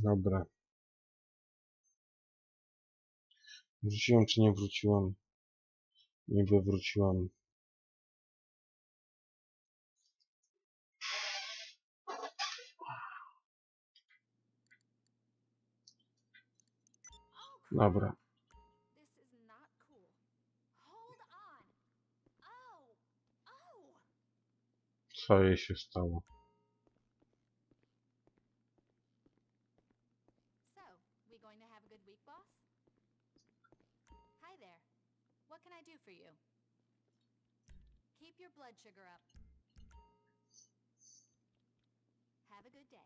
Dobra. Wróciłem czy nie wróciłem? Niby wróciłem. Dobra. Co jej się stało? Keep your blood sugar up. Have a good day.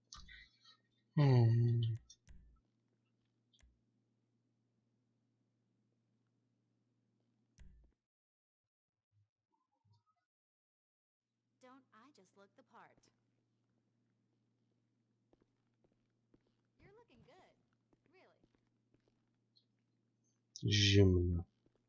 Don't I just look the part? You're looking good. Really. Zimno.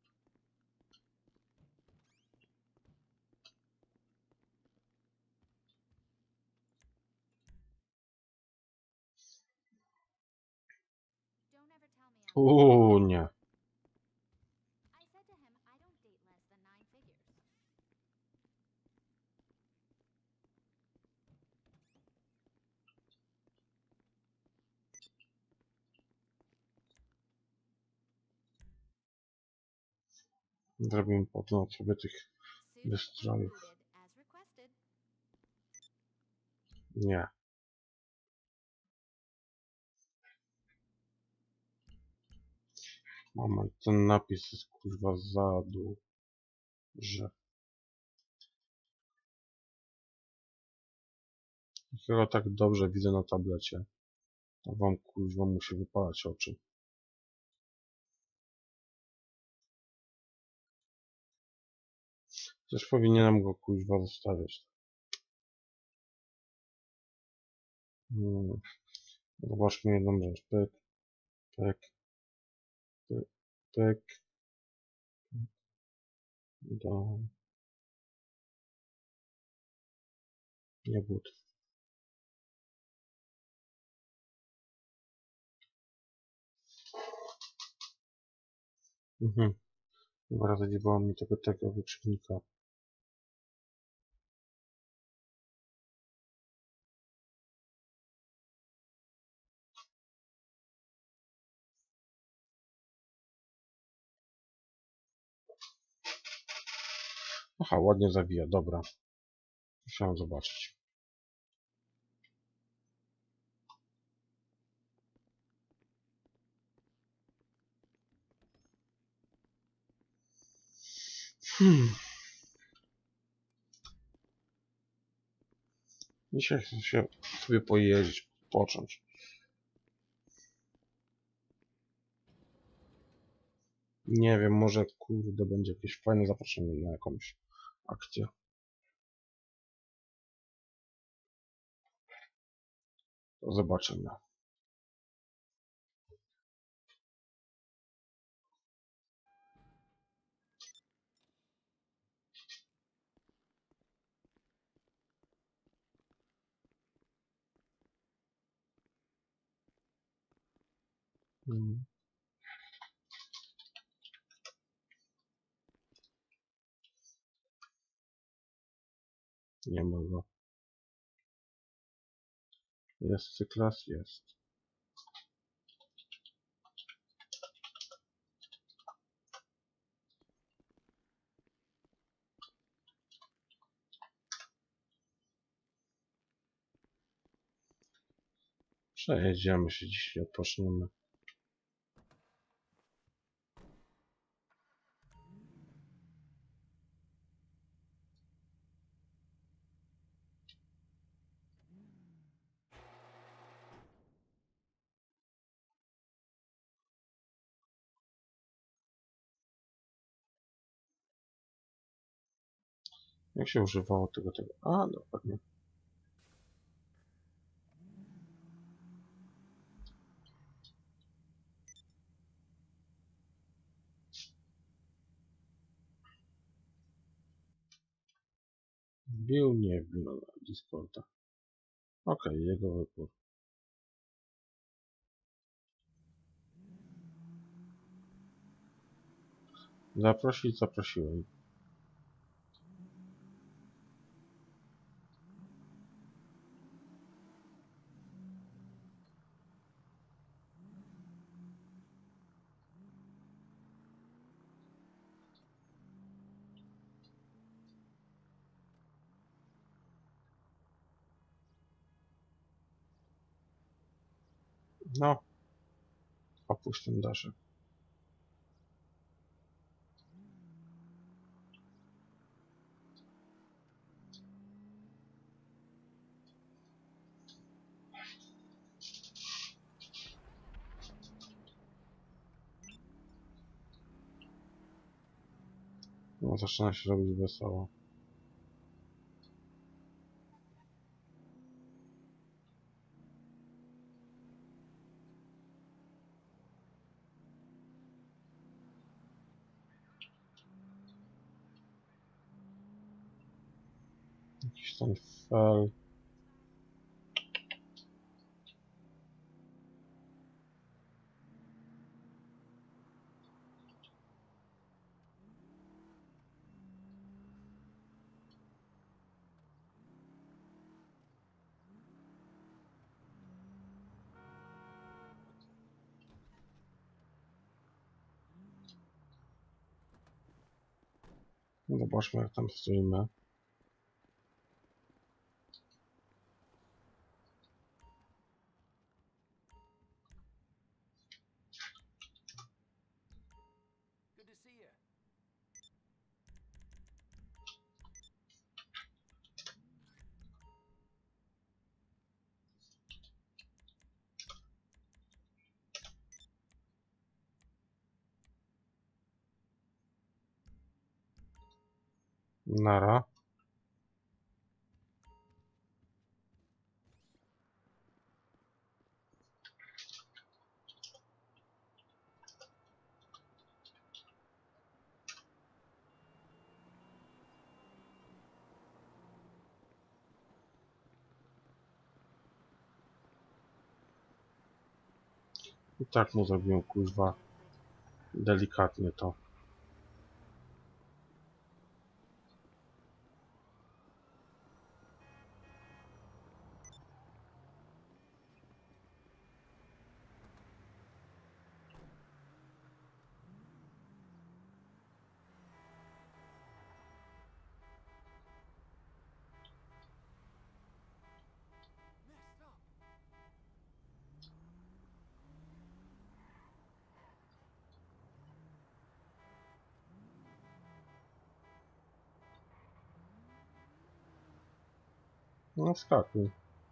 Don't ever tell me I'm Nie. I said to him I don't date less than 9 figures. Zrobimy potem sobie tych Suited and wystrojów. booted as requested. Nie. Moment, ten napis jest kurwa za duży. Chyba tak dobrze widzę na tablecie. To wam kurwa musi wypalać oczy. Też powinienem go kuźwa zostawiać. Zobaczmy jedną rzecz. Pyk, pyk, pyk, pyk. Do... Nie but. Dwa razy nie było mi tego wykrzyknika. Aha, ładnie zawija, dobra. Musiałem zobaczyć. Dzisiaj chcę się sobie pojeździć, począć. Nie wiem, może kurde będzie jakieś fajne zaproszenie na jakąś akcję. To zobaczymy. Nie ma go. Jest cyklas? Jest. Przejedziemy się dzisiaj, odpoczniemy. Jak się używało tego? A, dokładnie. Wbił, nie wbił na Discorda. Okej, jego wybór. Zaprosić zaprosiłem. No, opuść ten daszek. No, zaczyna się robić wesoło. Jakiś ten fel. No, zobaczmy jak tam stoimy. Good to see you. Nara. I tak mu zrobiłem kuźwa delikatnie to. Messed up. No skakuj.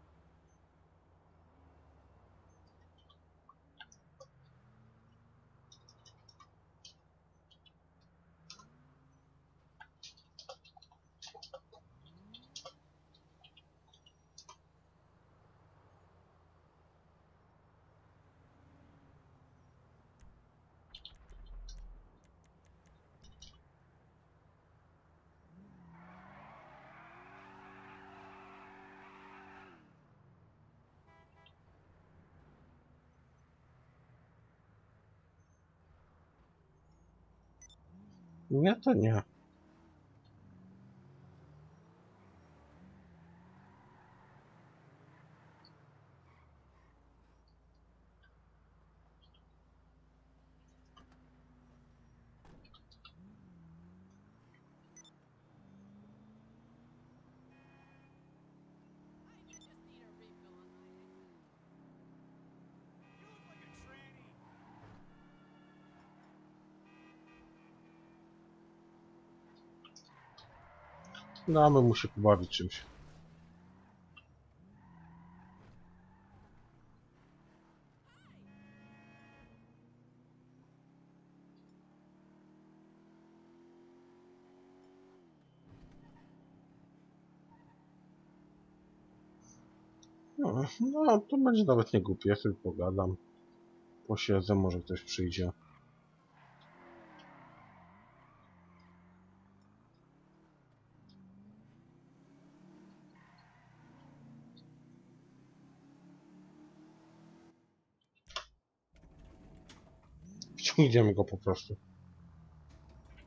Nie, to nie. I just need a refill on my exit. You look like a tranny. Damy mu się pobawić czymś. No, to będzie nawet nie głupie, ja sobie pogadam. Posiedzę, może ktoś przyjdzie. Wciągniemy go po prostu.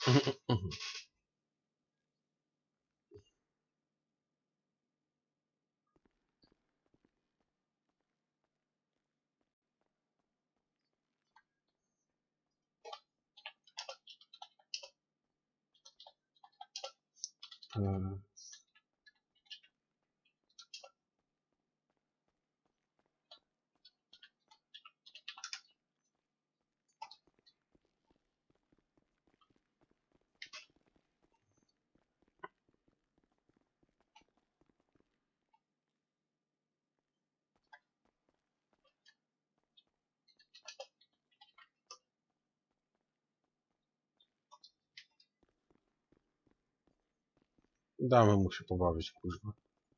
Damy mu się pobawić, kurwa.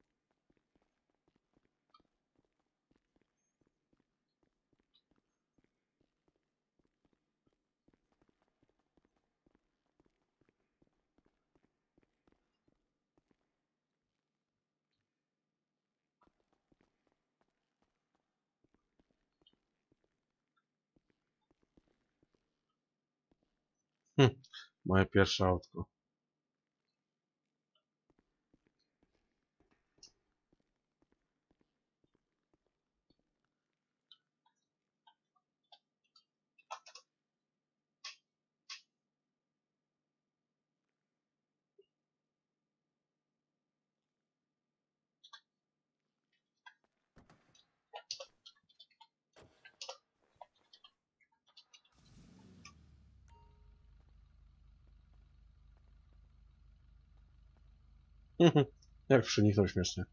Moje pierwsze autko. Jak przeniknął śmiesznie.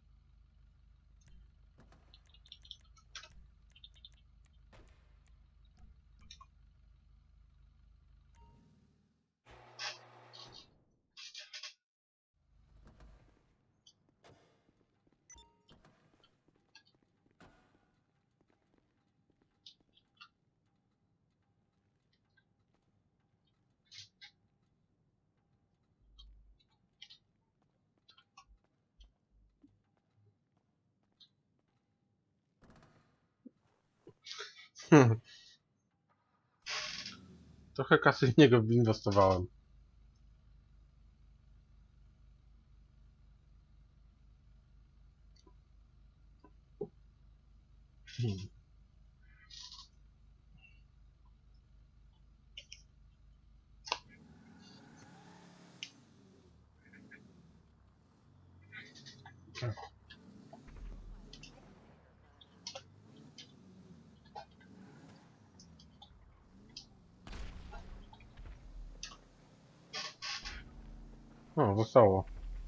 Trochę kasy w niego inwestowałem. O, wesoło.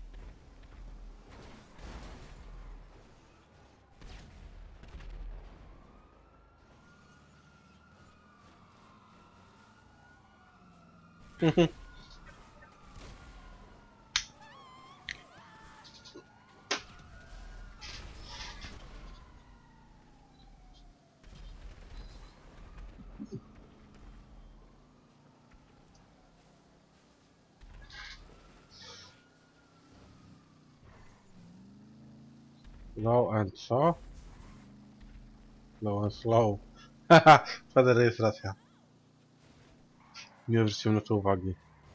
Low and co? Low and slow. Haha, wtedy rejestracja. Nie zwróciłem na to uwagi.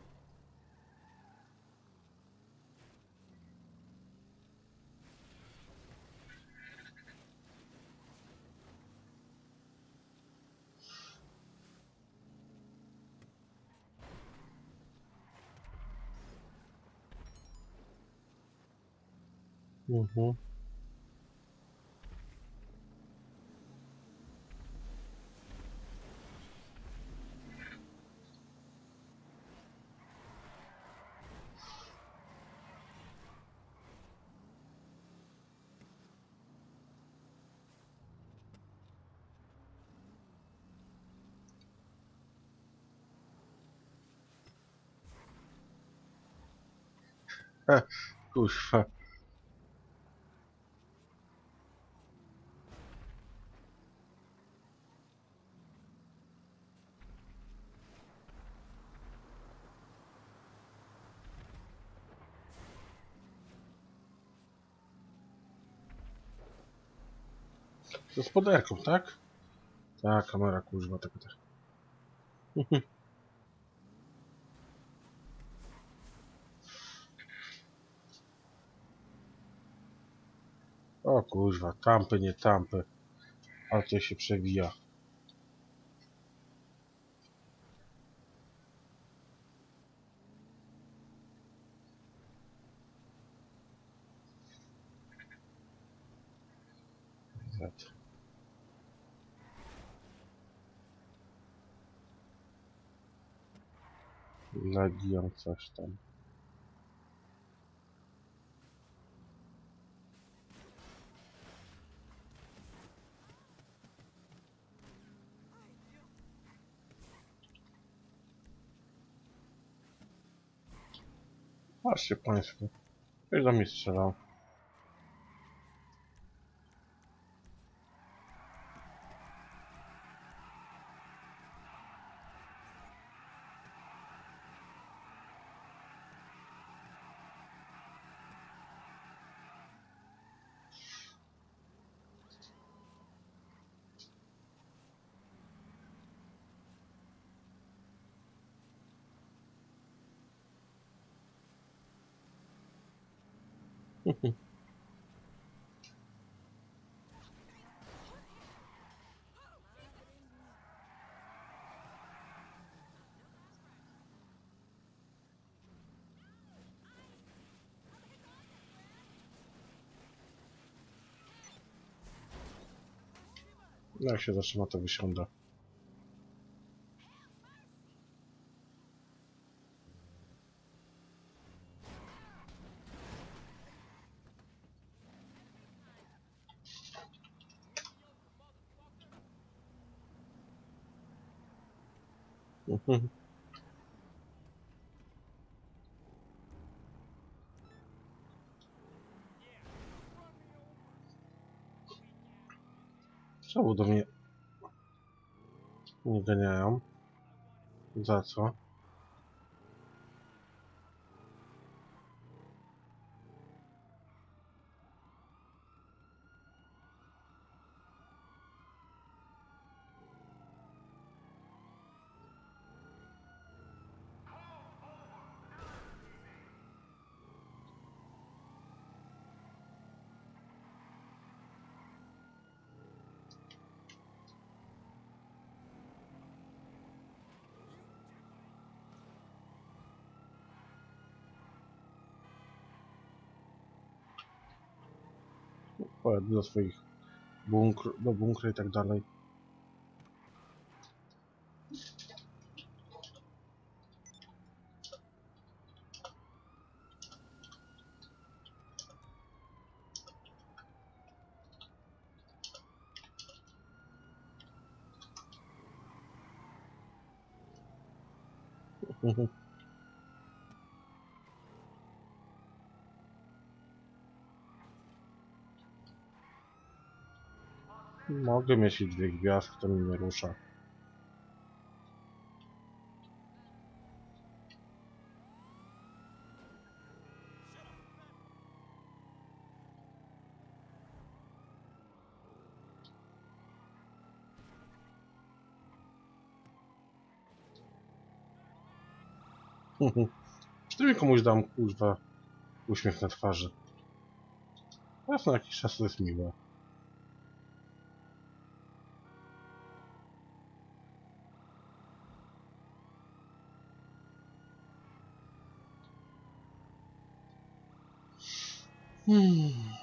Mhm. Kuźwa. To z poderką, tak? Ta kamera, kuźwa, taka też. O kuźwa, tampy, nie tampy. Ale to się przewija. Z. Legion coś tam. Patrzcie państwo. Ktoś do mnie strzelał. No jak się zatrzyma, to wysiądę. Czemu do mnie nie ganiają? Za co? Pojadę do swoich do bunkry i tak dalej. Mogę mieć i 2 gwiazdki, to mnie nie rusza. Czy mi komuś dam, kuźwa, uśmiech na twarzy? Raz na jakiś czas to jest miłe. Hmm.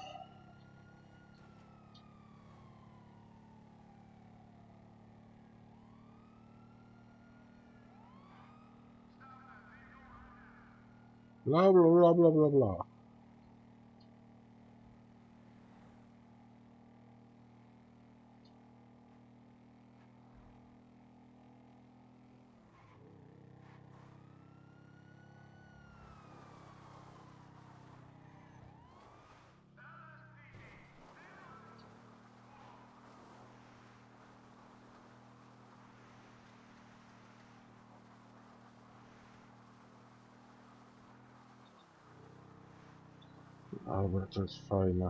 Bla bla bla bla bla bla. Ale to jest fajne.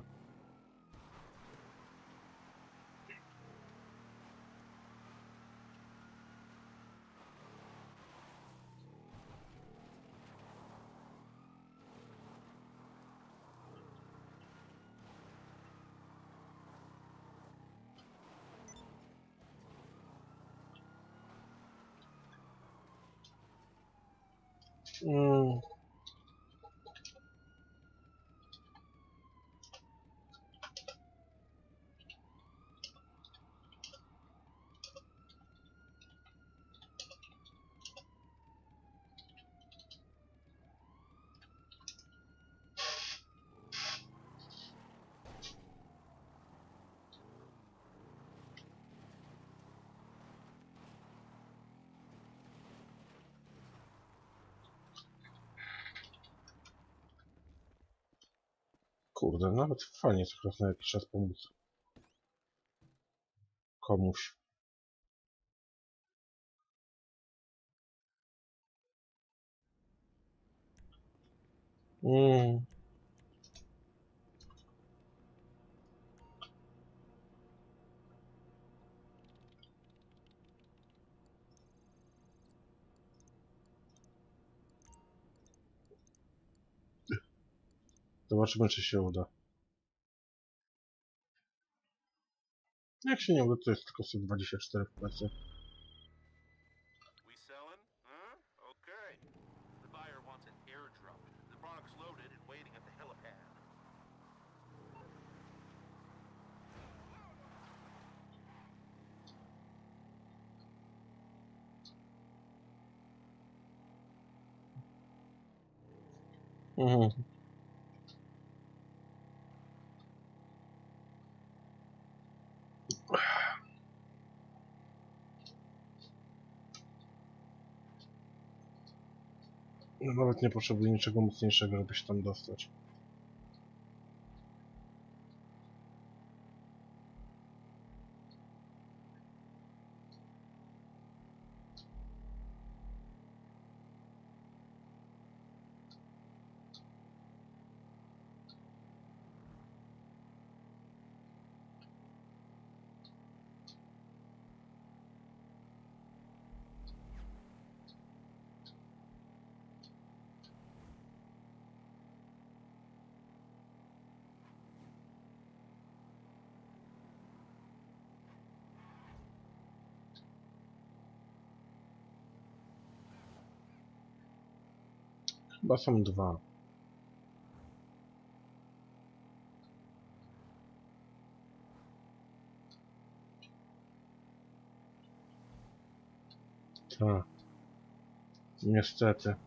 Mm. Kurde, nawet fajnie co raz na jakiś czas pomóc komuś. Mm. Zobaczymy, czy się uda. Jak się nie uda, to jest tylko 124 w plecy. We selling? Huh? Okay. The buyer wants an airdrop. The product's loaded and waiting at the helipad. Mhm. No, nawet nie potrzebuję niczego mocniejszego, żeby się tam dostać. Chyba są dwa. Tak. Niestety.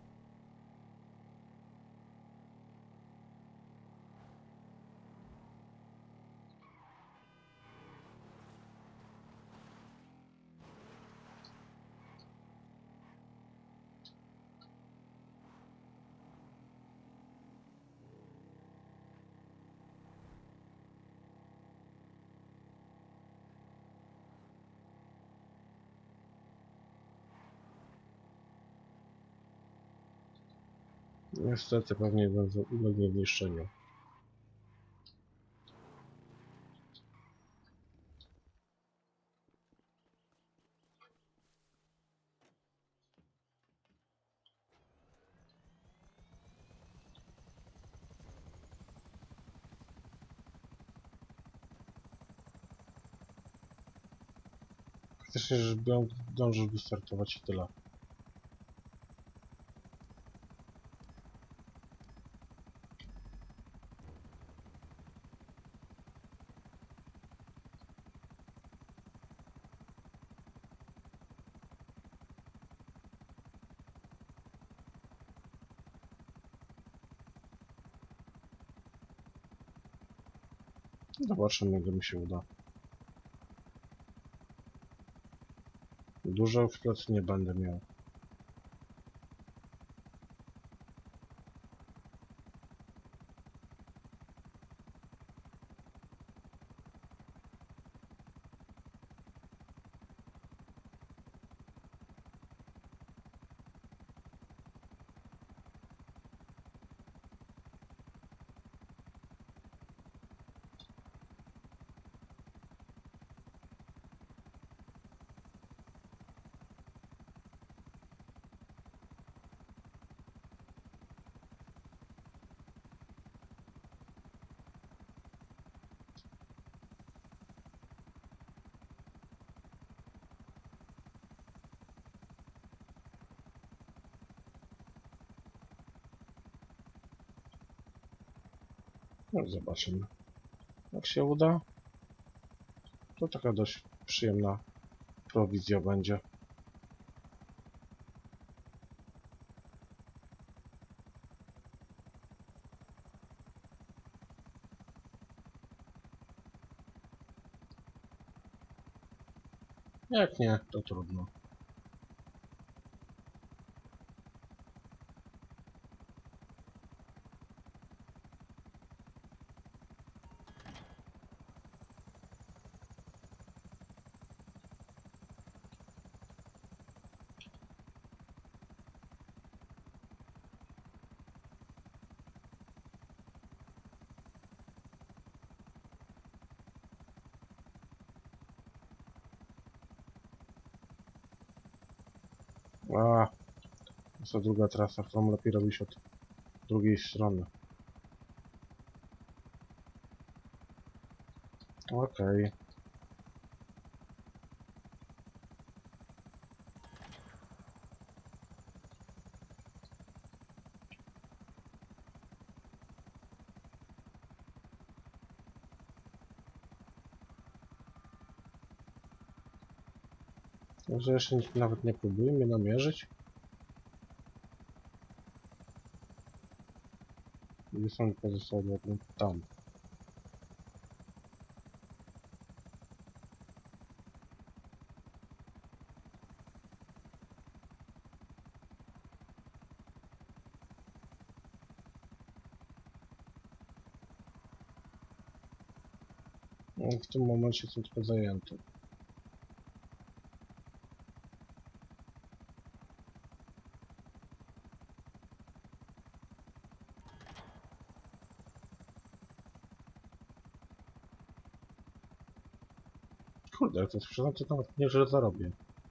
Niestety pewnie ulegnie zniszczeniu. Faktycznie, że dążył wystartować i tyle. Zobaczymy, ile mi się uda. Dużo w plecy nie będę miał. No, zobaczymy. Jak się uda, to taka dość przyjemna prowizja będzie. Jak nie, to trudno. A, jest to druga trasa, którą lepiej robić od drugiej strony. Okej. Może jeszcze nawet nie próbuję mnie namierzyć. Gdzie są pozostałe dwa? Tam. No, w tym momencie są tylko zajęte. Kurde, jak to sprzedam, to nawet nie, że zarobię.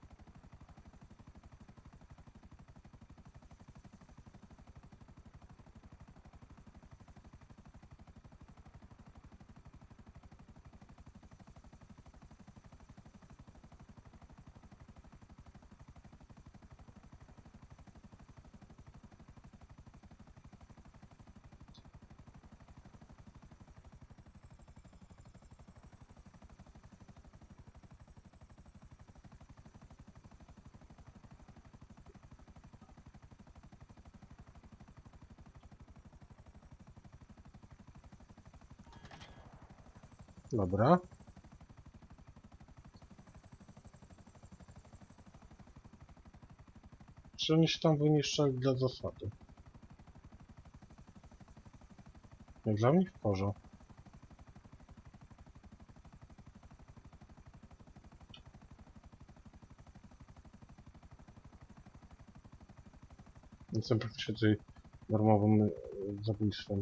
Dobra. Czy oni się tam wyniszczali dla zasady? Jak dla mnie w porządku. Jestem praktycznie tutaj darmowym zabójstwem.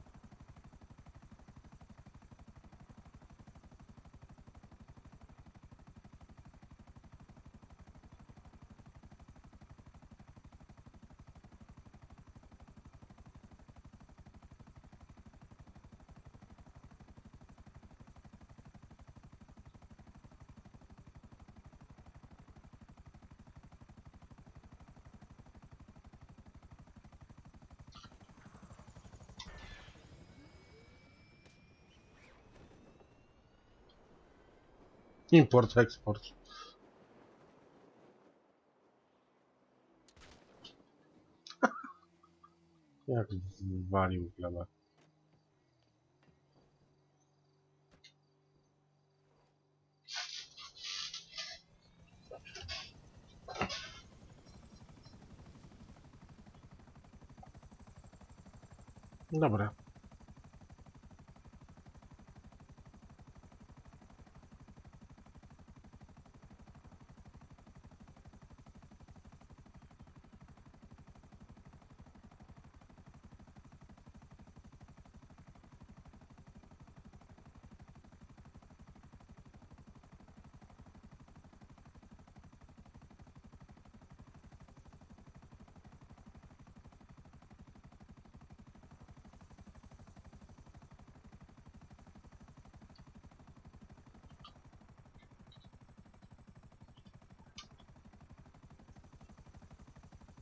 Import, eksport. Jak walił w glebę. Dobra.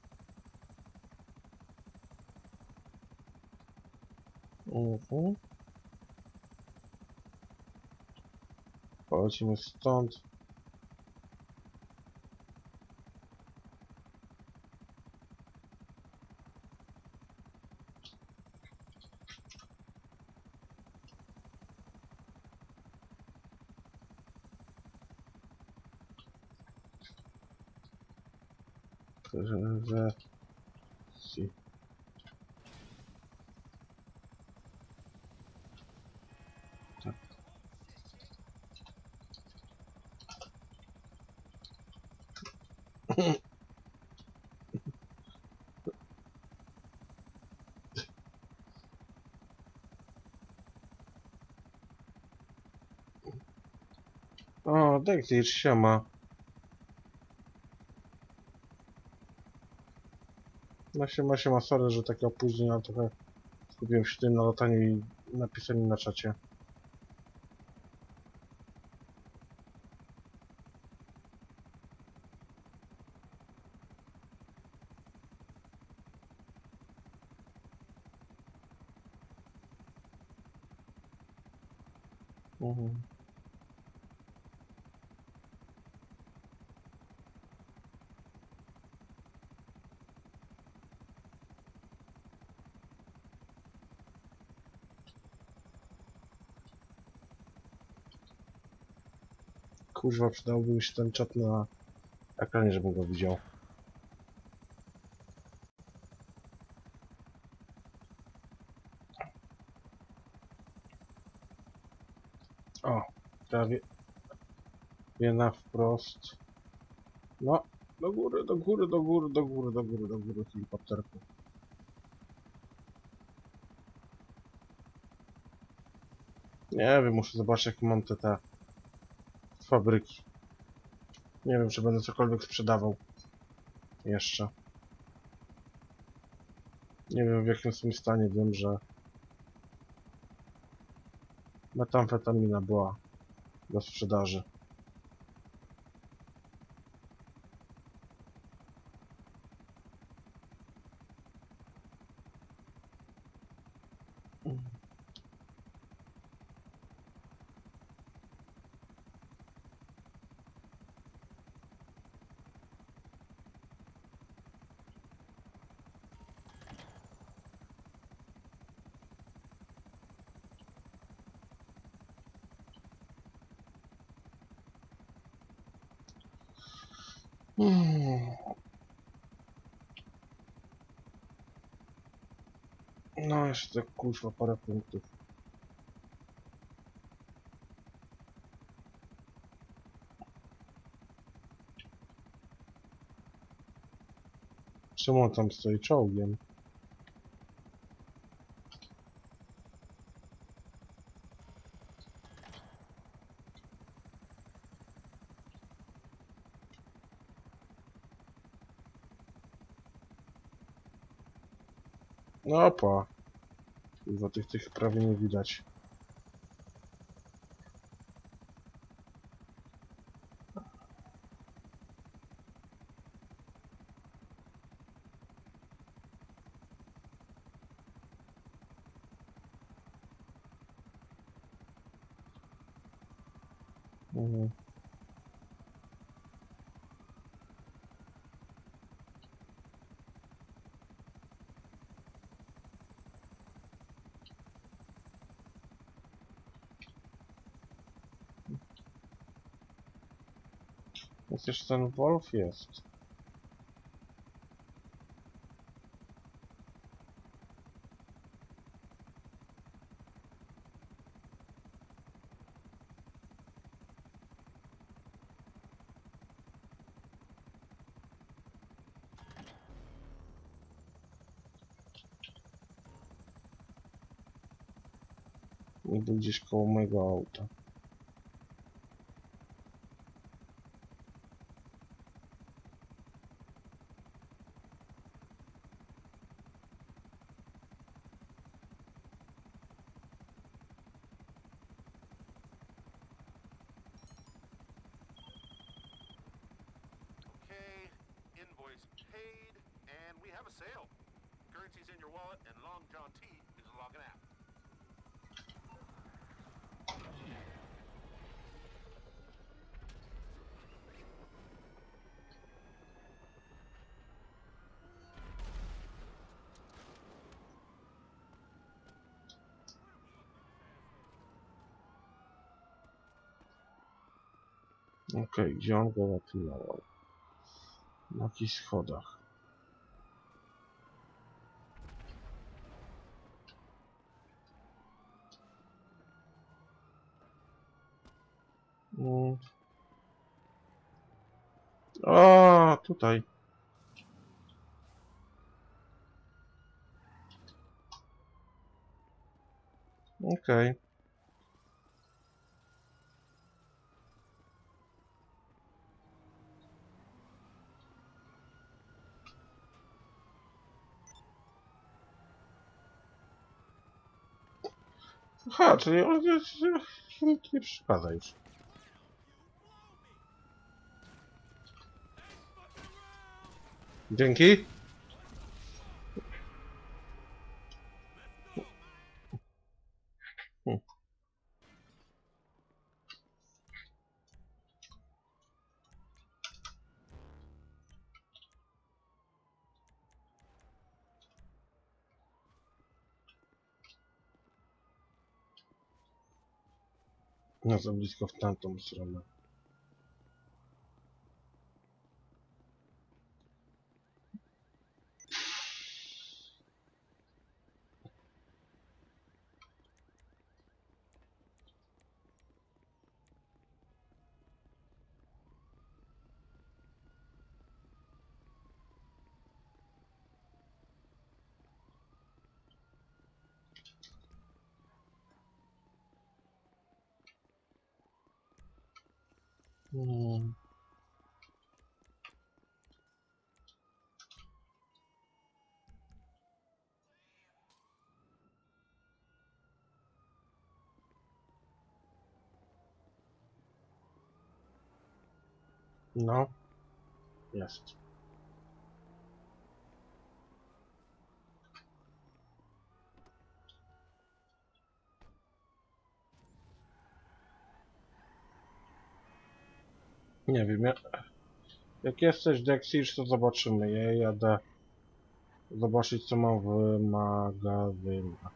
Mhm. Polecimy stąd. Że... si. Tak. O, Dexter, siema. No siema, sorry, że takie opóźnienia, trochę skupiłem się tym na lataniu i napisaniu na czacie. Mhm. Kurwa, przydałby mi się ten czat na ekranie, żebym go widział. O, prawie. Jedna wprost. No, do góry, do góry, do góry, do góry, do góry, do góry, helikopterku. Nie wiem, muszę zobaczyć, jakie mam te fabryki. Nie wiem, czy będę cokolwiek sprzedawał. Jeszcze. Nie wiem, w jakim są stanie. Wiem, że metamfetamina była do sprzedaży. No, jeszcze tak kuźwa parę punktów. Czemu on tam stoi czołgiem? No opa. Kurwa, tych prawie nie widać. Mhm. Jest jeszcze ten Wolf? Jest. I był gdzieś koło mojego auta. Okay, invoice paid, and we have a sale. Currency's in your wallet, and Long John T is logging out. Okej, gdzie on go napilnował? Na jakichś schodach. Mm. O, tutaj. Okej. Aha, czyli on nikt nie przeszkadza już. Dzięki. Hmm. No za blisko w tamtą stronę. Hmm. No, jest. Nie wiem, jak jesteś Dexys, to zobaczymy. Ja jadę zobaczyć, co mam w magazynach.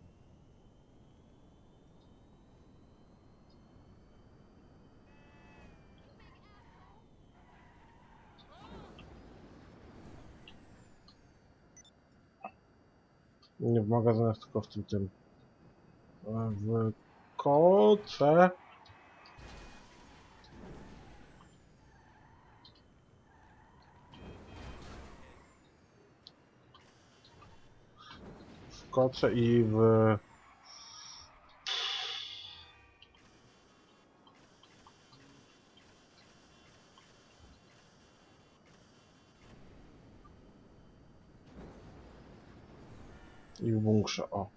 Nie w magazynach, tylko w tym. W koce. W koce i w... i w bunkrze, o.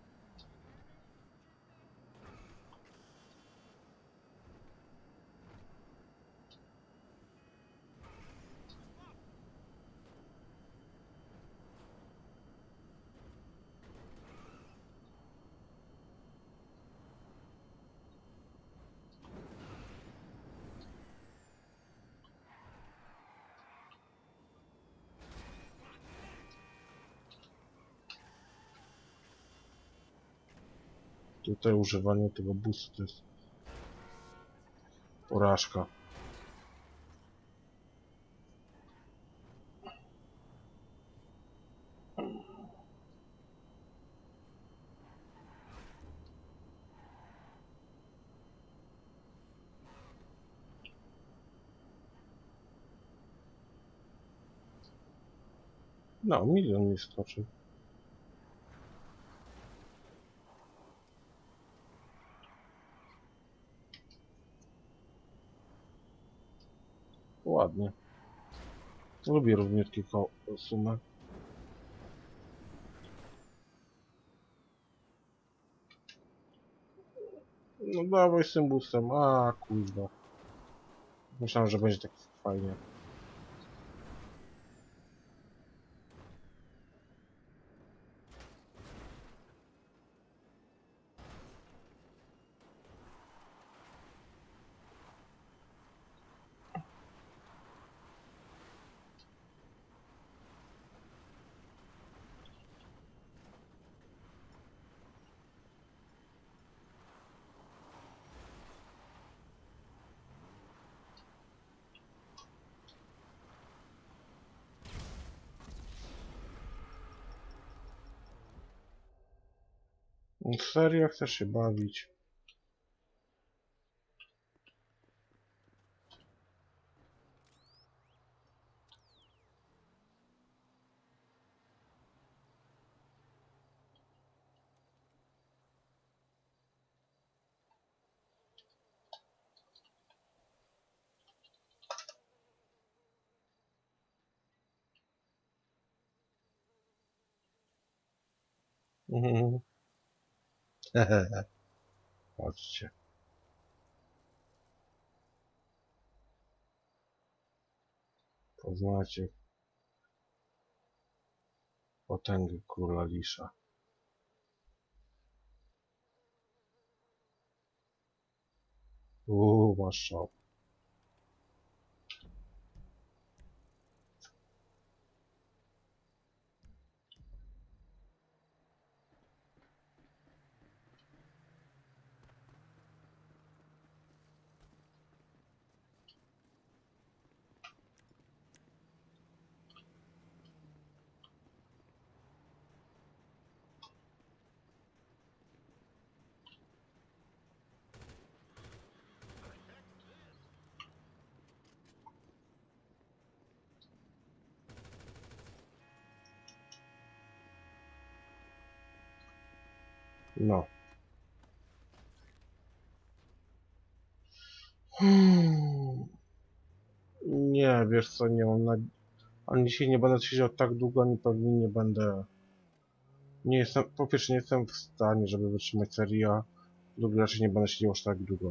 Tutaj używanie tego busu to jest porażka. No, milion mi skoczył. Ładnie. Lubię równiutkie sumy. No dawaj z tym busem. A, kurwa. Myślałem, że będzie tak fajnie. Serio? Chcesz się bawić? Mhm. Patrzcie. Poznacie potęgę króla Lisza. Masz szok. No. Nie, wiesz co, nie mam ani dzisiaj nie będę siedział tak długo, ani pewnie nie będę... Nie jestem, po pierwsze nie jestem w stanie, żeby wytrzymać serię, a drugi raczej nie będę siedział aż tak długo.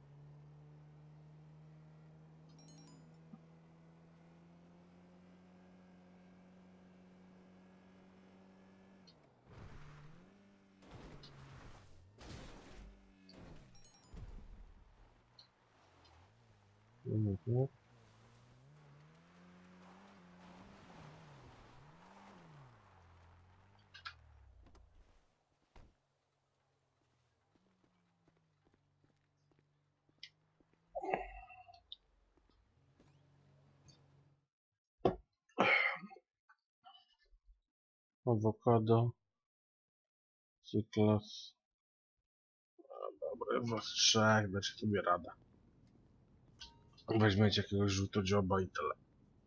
Mhm. Awokado, cyklas. Dobra, was trzech, dacie sobie radę. Weźmiecie jakiegoś żółtodzioba i tyle.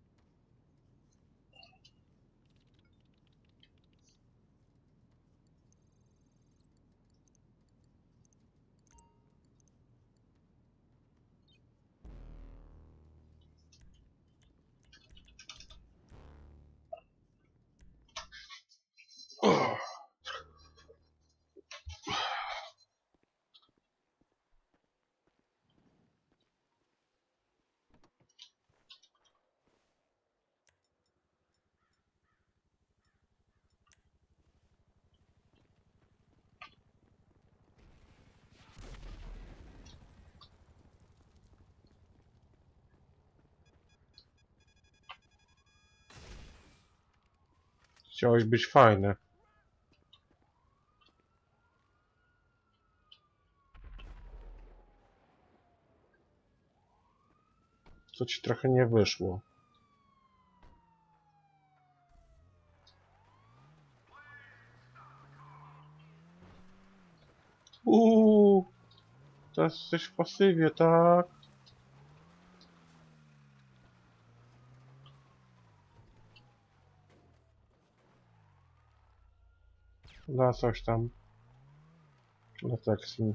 Chciałeś być fajny. Co ci trochę nie wyszło. Teraz jesteś w pasywie, tak? Za coś tam. Za taksi.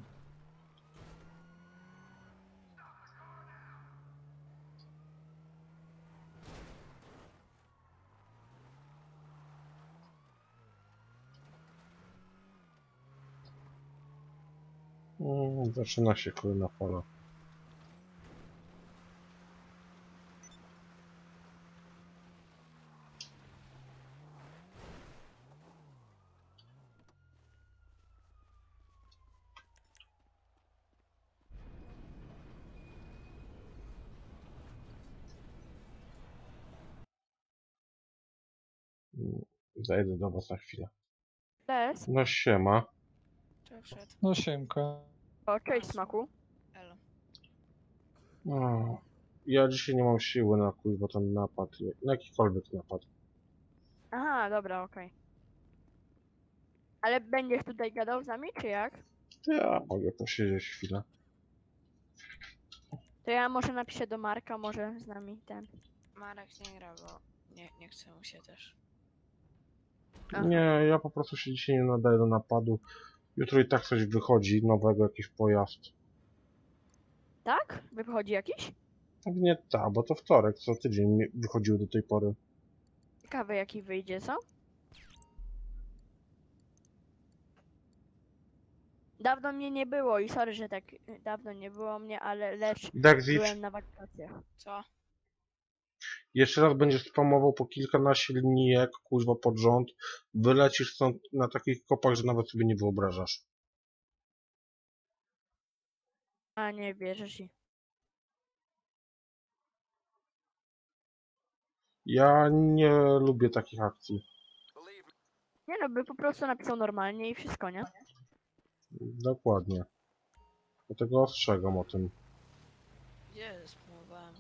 Zaczyna się kolejna fala. Zajdę do was na chwilę. Les? No siema. Czy wszedł? No siemka. O, cześć Smaku. Elo. O, ja dzisiaj nie mam siły na kuźwa ten napad. Na jakikolwiek napad. Aha, dobra, okej. Ale będziesz tutaj gadał z nami, czy jak? Ja mogę posiedzieć chwilę. To ja może napiszę do Marka, może z nami ten. Marek nie gra, bo nie chce mu się też. Aha. Nie, ja po prostu się dzisiaj nie nadaję do napadu. Jutro i tak coś wychodzi, nowego jakiś pojazd. Tak? Wychodzi jakiś? Nie ta, bo to wtorek, co tydzień wychodził do tej pory. Ciekawe jaki wyjdzie, co? Dawno mnie nie było i sorry, że tak dawno nie było mnie, ale lecz Dexit, byłem na wakacjach. Co? jeszcze raz będziesz spamował po kilkanaście linijek, kuźwa pod rząd. Wylecisz stąd na takich kopach, że nawet sobie nie wyobrażasz. A nie wierzę ci. Ja nie lubię takich akcji. Believe me, Nie no, by po prostu napisał normalnie i wszystko, nie? Dokładnie. Dlatego ostrzegam o tym. Gdzie spróbowałem?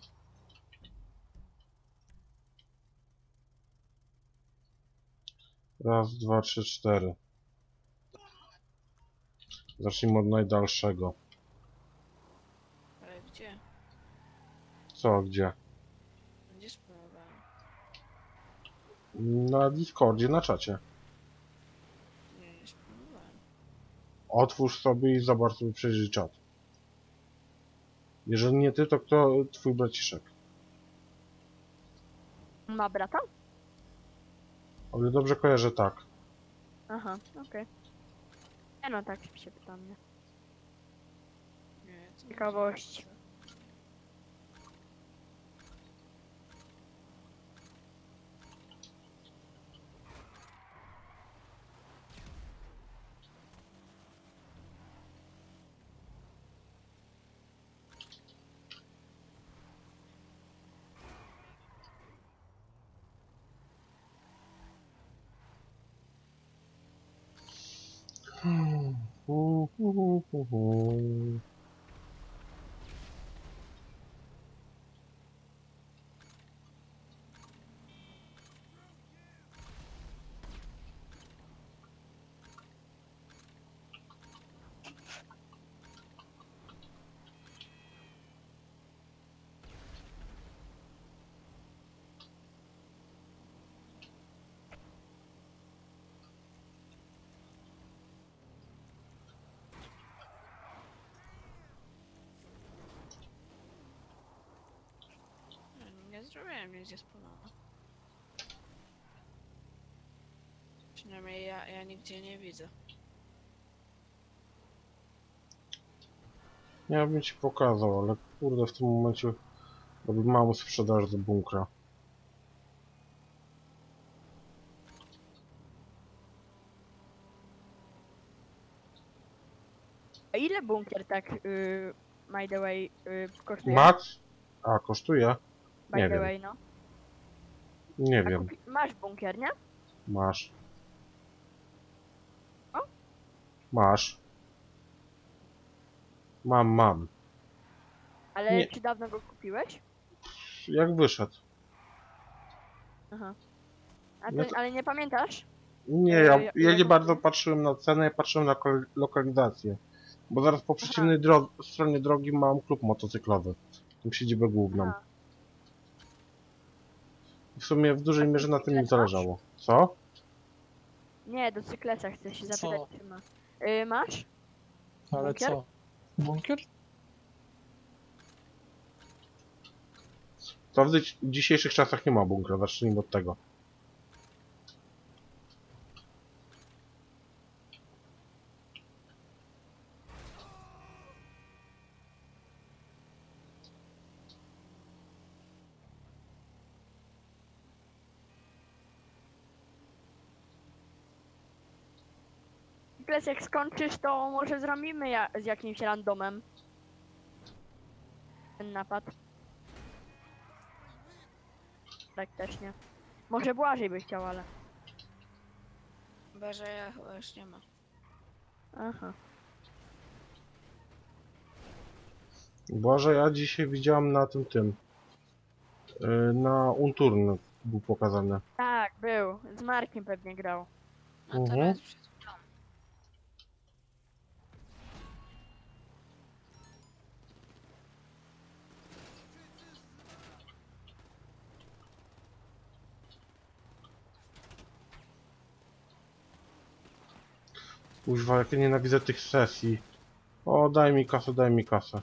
Raz, dwa, trzy, cztery. Zacznijmy od najdalszego. Ale gdzie? Co, gdzie? Gdzie spróbowałem? Na Discordzie, na czacie. Nie spróbowałem. Otwórz sobie i zobacz sobie przejrzyj czat. Jeżeli nie ty, to kto? Twój braciszek. Ma brata? O ile dobrze kojarzę, tak. Aha, okej. Nie no, tak się pytam, nie? Nie, to Ciekawości. Nie zrobiłem nigdzie spróbowania. Przynajmniej ja nigdzie nie widzę. Ja bym ci pokazał, ale kurde w tym momencie robię małą sprzedaż do bunkra. A ile bunkier tak, by the way, kosztuje? Max? A, kosztuje? By nie the wiem. way, no. Nie A wiem. masz bunkier, nie? Masz. O? Masz. Mam. Ale Nie. czy dawno go kupiłeś? Jak wyszedł? Aha. A No to, to- ale nie pamiętasz? Nie, Ja- ja nie ja bardzo kupiłem. patrzyłem na cenę, ja patrzyłem na lokalizację. Bo zaraz po przeciwnej stronie drogi mam klub motocyklowy. Tam siedzibę główną. Aha. W sumie w dużej A mierze na tym mi bicyklet zależało. Co? Nie, do cyklesa chcę się Co? zapytać, czy ma. Masz? Ale Bunkier? co? Bunkier? To w dzisiejszych czasach nie ma bunkra, zacznijmy od tego. Cykles jak skończysz, to może zrobimy z jakimś randomem ten napad. Tak też nie. Może Błażej by chciał, ale... Chyba, że ja chyba już nie ma. Aha. Boże, ja dzisiaj widziałam na tym. Na Unturn był pokazany. Tak, był. Z Markiem pewnie grał. A to Mhm. raz przed chwilą. Kuźwa, jak ja nienawidzę tych sesji. O, daj mi kasę, daj mi kasę.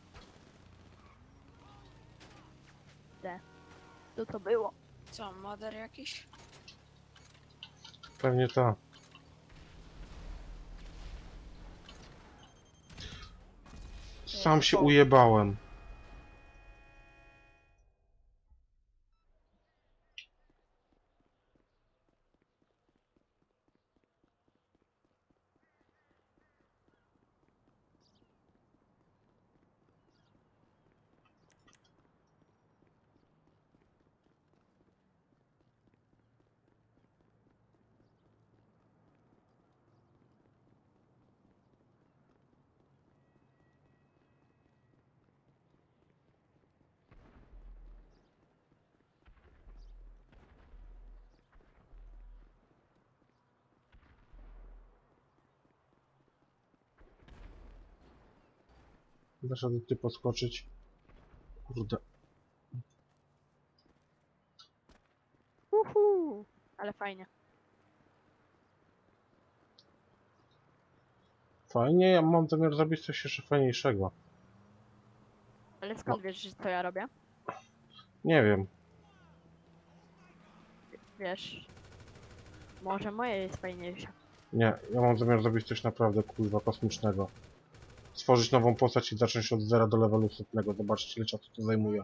Co to było? Co, model jakiś? Pewnie tak. Sam się ujebałem. Dasz radę ty podskoczyć? Kurde. Uhu. Ale fajnie. Fajnie, ja mam zamiar zrobić coś jeszcze fajniejszego. Ale skąd wiesz, że to ja robię? Nie wiem. Wiesz. Może moje jest fajniejsze. Nie, ja mam zamiar zrobić coś naprawdę kurwa kosmicznego. Stworzyć nową postać i zacząć od zera do levelu 100. Zobaczcie, ile czasu to zajmuje.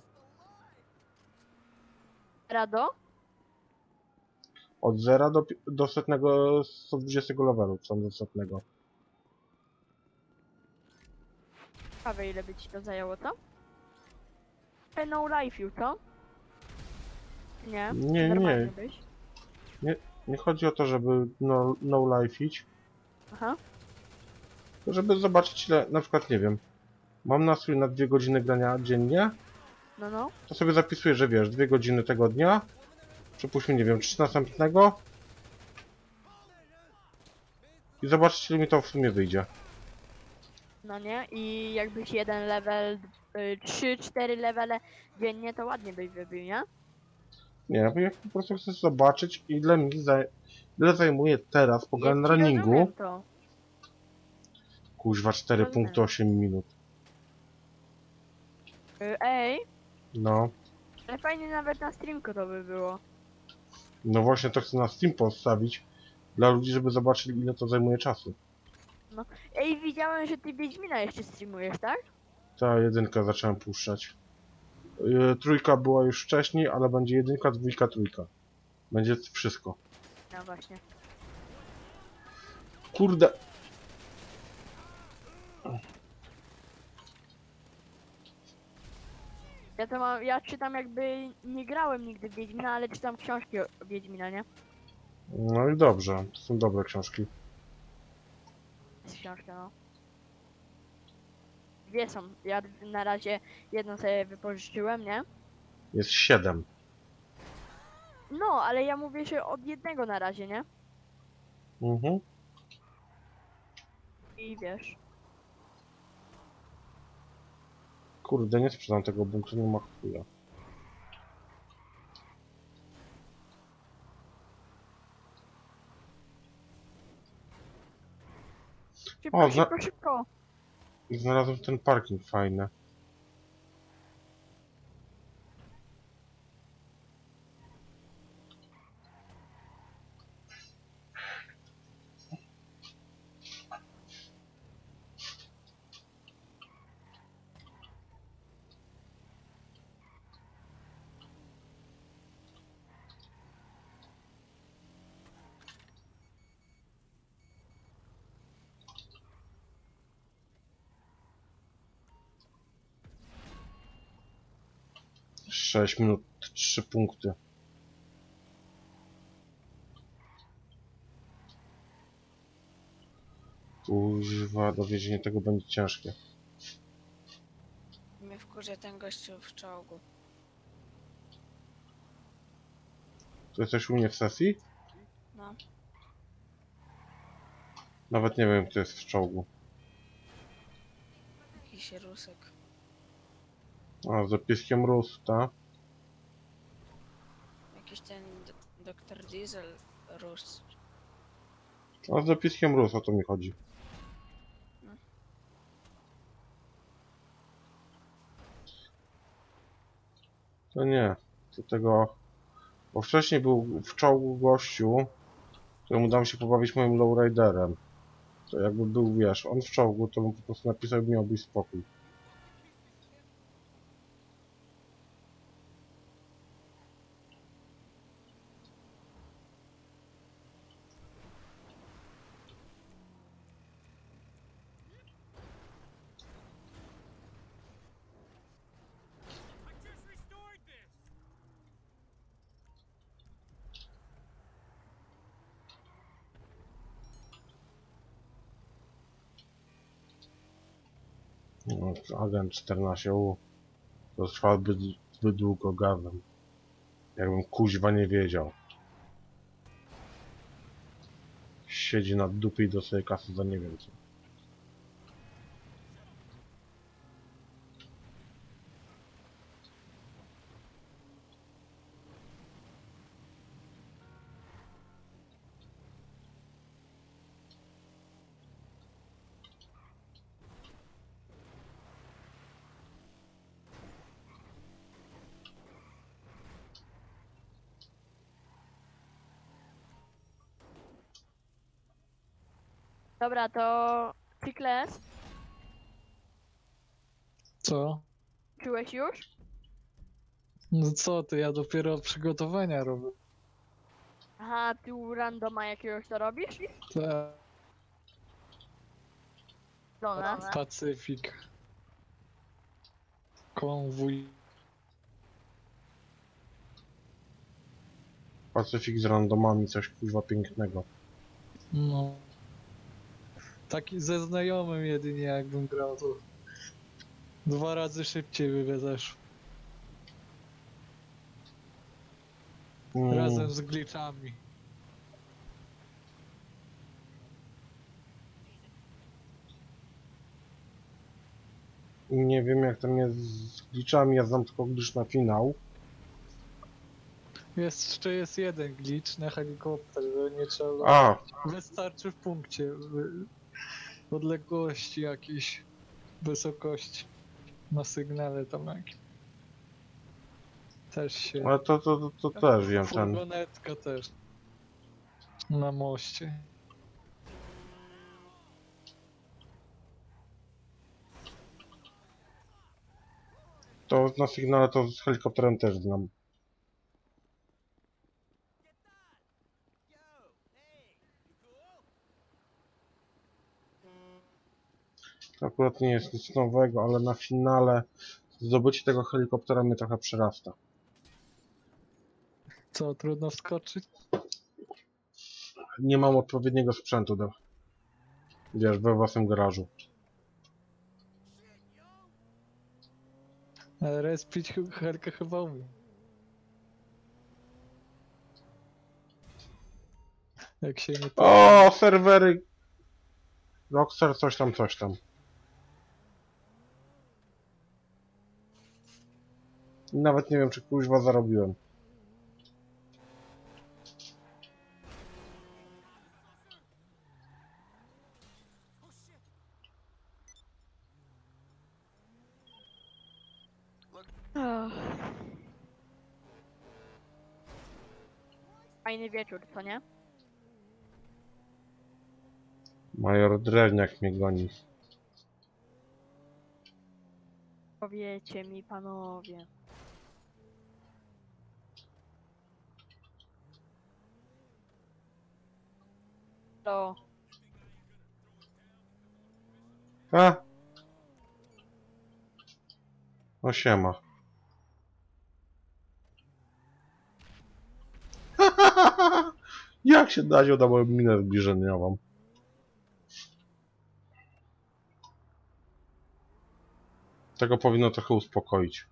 Rado? Od zera do 100, 120 levelu, co do 100. Ciekawe, ile by ci to zajęło, co? No life, co? Nie? Nie, Normalnie nie. byś? Nie chodzi o to, żeby no life iść, Aha. tylko żeby zobaczyć ile, na przykład nie wiem, mam nastrój na 2 godziny grania dziennie, No, no. to sobie zapisuję, że wiesz, 2 godziny tego dnia, przypuśćmy, nie wiem, 3 następnego i zobaczyć ile mi to w sumie wyjdzie. No nie? I jakbyś jeden level, 3-4 levele dziennie, to ładnie byś wybił, nie? Nie, bo ja po prostu chcę zobaczyć ile zajmuje teraz po gun runningu. Rozumiem to. Kuźwa, Rozumiem. 4,8 minut. Ej, No. ale fajnie nawet na streamku to by było. No właśnie to chcę na Steam postawić dla ludzi, żeby zobaczyli ile to zajmuje czasu. Ej, widziałem, że ty Wiedźmina jeszcze streamujesz, tak? Ta jedynka zacząłem puszczać. Trójka była już wcześniej, ale będzie jedynka, dwójka, trójka. Będzie wszystko. No właśnie. Kurde. Ja czytam jakby, nie grałem nigdy w Wiedźmina, ale czytam książki o Wiedźmina, nie? No i dobrze, to są dobre książki. Jest książka, no. Dwie są. Ja na razie jedną sobie wypożyczyłem, nie? Jest 7. No, ale ja mówię, że od jednego na razie, nie? Mhm. I wiesz. Kurde, nie sprzedam tego bunkru, nie ma chuja. Szybko, O, szybko, szybko. Znalazłem ten parking fajny. Sześć minut, 3 punkty. Kuźwa, dowiezienie tego będzie ciężkie. Mnie wkurza ten gościu w czołgu. Tu jesteś u mnie w sesji? No. Nawet nie wiem, kto jest w czołgu. Jakiś rusek. A, z zapiskiem Rusta. Jakiś ten doktor Diesel Rus. A z dopiskiem Rus, o to mi chodzi. To nie. Do tego... Bo wcześniej był w czołgu gościu, któremu dam się pobawić moim lowriderem. To jakby był, wiesz, on w czołgu, to bym po prostu napisał i miałbyś spokój. No, agent 14U. To trwa zbyt długo gazem. Jakbym kuźwa nie wiedział. Siedzi na dupie i dostaje kasy za nie wiem co. Dobra, to Cycles, Co? czułeś już? No co ty, ja dopiero przygotowania robię. Aha, tu randoma jakiegoś to robisz? To Do nas. Pacyfik. Konwój. Pacyfik z randomami, coś kuźwa pięknego. No. Taki ze znajomym jedynie jakbym grał, to 2 razy szybciej by zeszło. Razem z glitchami. Nie wiem jak tam jest z glitchami, ja znam tylko glitch na finał. Jeszcze jest jeden glitch na helikopter, że nie trzeba... A, Wystarczy w punkcie odległości jakiejś wysokości na sygnale tam jakiś. Też się... ale to też wiem, ten. Furgonetka też. Na moście. To na sygnale to z helikopterem też znam. To akurat nie jest nic nowego, ale na finale zdobycie tego helikoptera mnie trochę przerasta. Co, trudno wskoczyć? Nie mam odpowiedniego sprzętu do... Wiesz, we własnym garażu. Ale respić helkę chyba umiem. Jak się nie... O, serwery! Rockstar, coś tam, coś tam. Nawet nie wiem, czy kuźwa zarobiłem. Ach. Fajny wieczór, co nie? Major Drewniak mnie goni. Powiecie mi, panowie. To A? No siema. Jak się Dazio da moją minę zbliżeniową? Tego powinno trochę uspokoić.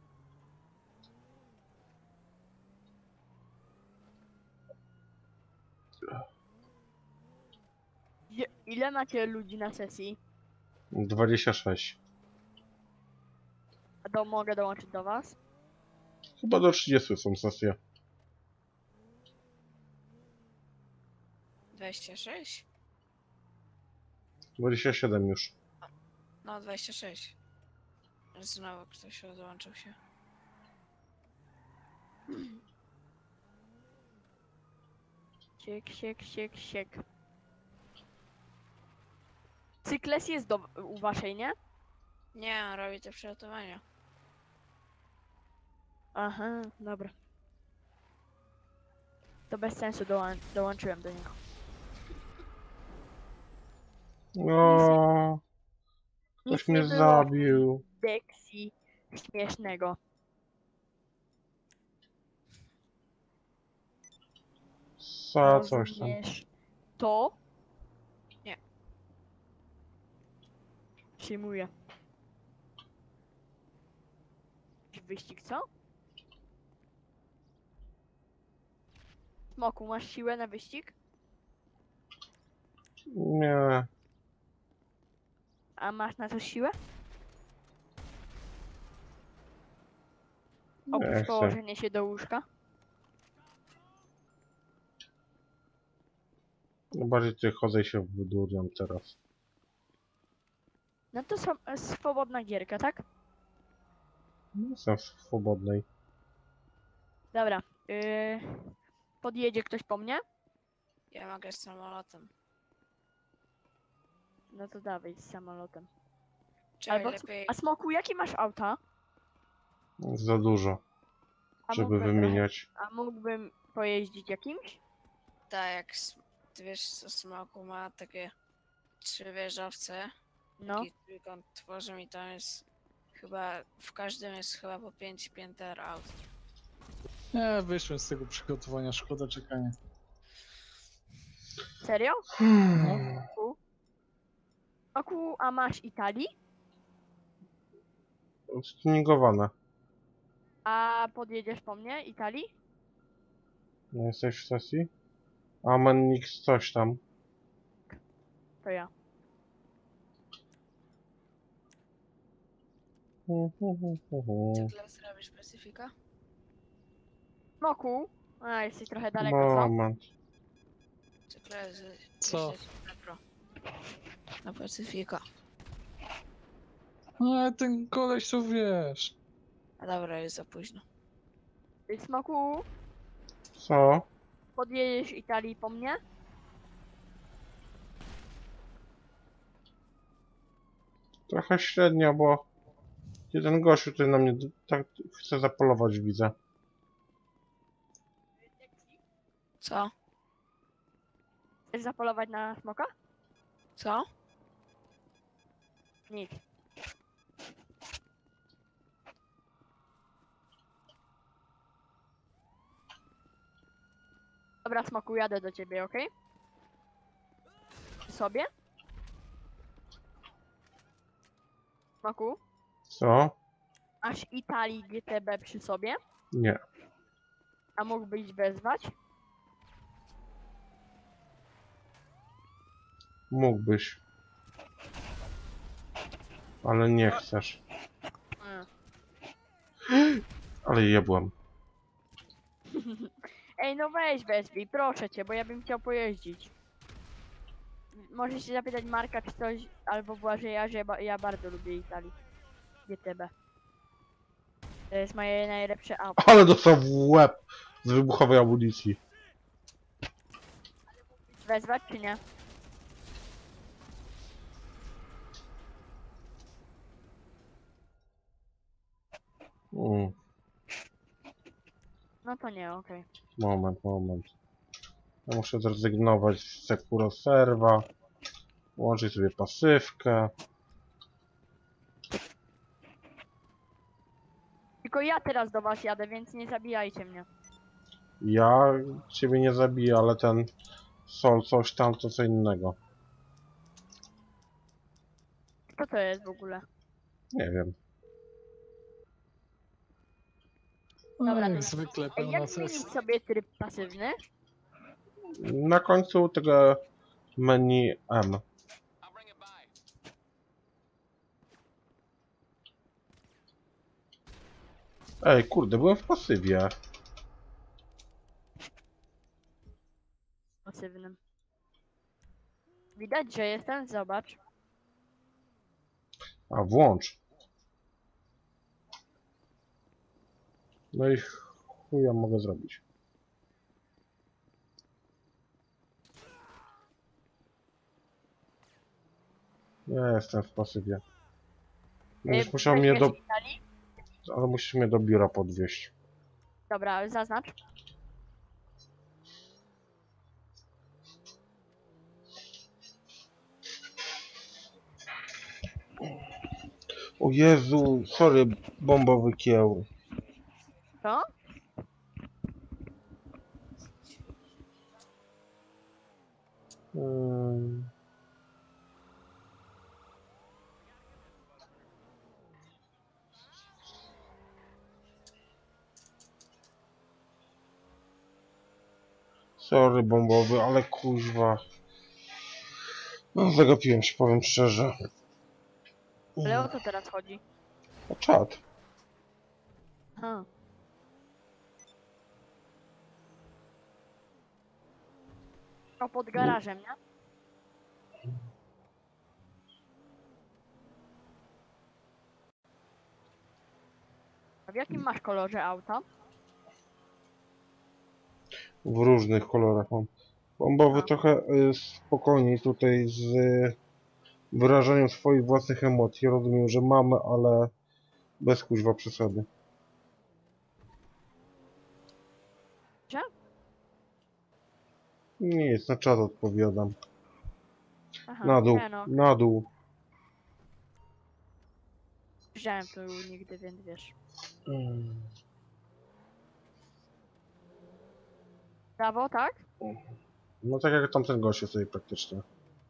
ile macie ludzi na sesji? 26. A mogę dołączyć do was? Chyba do 30 są sesje. 26? 27 już. No, 26. Znowu ktoś odłączył się. Siek, siek, siek, siek. Cykles jest u waszej, nie? Nie, on robi te przygotowania. Aha, dobra. To bez sensu dołączyłem do niego. No, Nic ktoś nie mnie było zabił. w Dexi śmiesznego. Za coś tam. Rozumiesz to? Nie. Przyjmuję. Wyścig, co? Smoku, masz siłę na wyścig? Nie, A masz na to siłę? nie Oprócz chcę. położenia się do łóżka? No bardziej tutaj chodzę i się wyduriam teraz. No to swobodna gierka, tak? Nie jestem w swobodnej. Dobra. Podjedzie ktoś po mnie? Ja mogę z samolotem. No to dawaj z samolotem. Czy Albo lepiej... A Smoku, jakie masz auta? Za dużo, A żeby mógłbym wymieniać. A mógłbym pojeździć jakimś? Tak, jak ty wiesz, co Smoku ma takie 3 wieżowce. No. Taki trójkąt tworzy i tam jest chyba, w każdym jest chyba po 5 pięter aut. Nie, wyszłem z tego przygotowania, szkoda czekania. Serio? Hmm. Smoku, a masz Italii? Stuningowane. A podjedziesz po mnie Italii? Nie jesteś w sesji? Amenix coś tam. To ja. Cykles robisz Pacyfika? Smoku? A, jesteś trochę daleko, co? Moment. Cykles, Co? na pro. Na Pacyfika. No ale ten koleś to wiesz. A dobra, jest za późno. Smoku, Co? podjedziesz Italii po mnie? Trochę średnio, bo jeden gościu tutaj na mnie tak chce zapolować, widzę. Co? Chcesz zapolować na smoka? Co? Nic. Dobra, Smoku, jadę do ciebie, okej? Przy sobie? Smoku, Co? masz Italii GTB przy sobie? Nie. A mógłbyś wezwać? Mógłbyś. Ale nie chcesz. Ale jebłem. Ej, no weź wezwij, proszę cię, bo ja bym chciał pojeździć. Możesz się zapytać Marka czy coś, albo Błażeja, że ja bardzo lubię Italii. GTB. To jest moje najlepsze auto. Ale dostał w łeb z wybuchowej amunicji. Wezwać czy nie? Mm. No to nie, okej. Moment. Ja muszę zrezygnować z Sekuro Serwa. Włączyć sobie pasywkę. Tylko ja teraz do was jadę, więc nie zabijajcie mnie. Ja ciebie nie zabiję, ale ten Sol coś tam to co innego. Co to jest w ogóle? Nie wiem. No Dobra, jak to- zwykle Ej, pełna jak zmienić sesja. sobie tryb pasywny? Na końcu tego menu M. I'll bring it by. Ej, kurde, byłem w pasywie. Pasywnym. Widać, że jestem, zobacz. A włącz. No i chuja mogę zrobić. Ja jestem w pasywie. Będziesz musiał mnie do... Weźmiesz Italii? Ale musisz mnie do biura podwieźć. Dobra, zaznacz. O Jezu, sorry, bombowy kieł. Co? Hmm. Sorry, bombowy, ale kuźwa. No, zagapiłem się, powiem szczerze. Ale o co teraz chodzi? O czat. Aha. O, pod garażem, nie? A w jakim masz kolorze auta? W różnych kolorach mam. Bombowy A. trochę spokojniej tutaj z wyrażaniem swoich własnych emocji. Rozumiem, że mamy, ale bez kuźwa przesady. Że? Nic, na czat odpowiadam. Aha, Na dół, nie no, na dół. wziąłem tu nigdy, więc wiesz. Brawo, tak? No tak jak tamten gościu sobie praktycznie.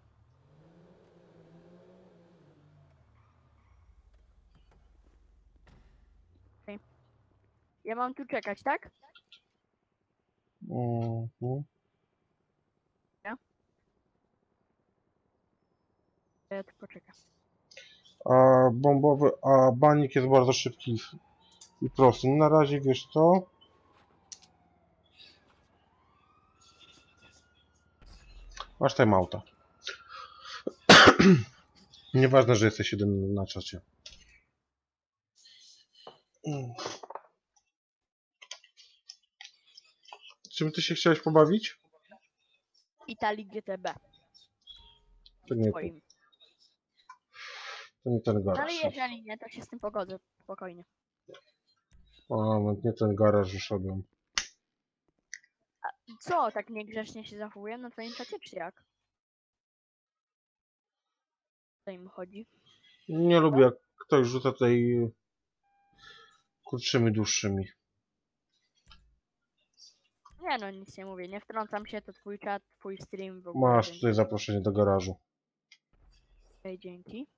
Ja mam tu czekać, tak? Mhm. Ja tu poczekam. A bombowy, a banik jest bardzo szybki i prosty. Na razie wiesz co? Masz time auta. Nieważne, że jesteś jeden na czacie. Czym ty się chciałeś pobawić? Italii GTB. To nie, Twoim. to nie ten No ale garaż. jeżeli nie, to się z tym pogodzę. Spokojnie. O, nie ten garaż wyszedłem. Co, tak niegrzecznie się zachowuję na twoim czacie, czy jak? Co im chodzi? Nie lubię jak ktoś rzuca tutaj krótszymi, dłuższymi. Nie no, nic nie mówię. Nie wtrącam się, to twój czat, twój stream w ogóle. Masz więc- tutaj zaproszenie do garażu. Okej, dzięki.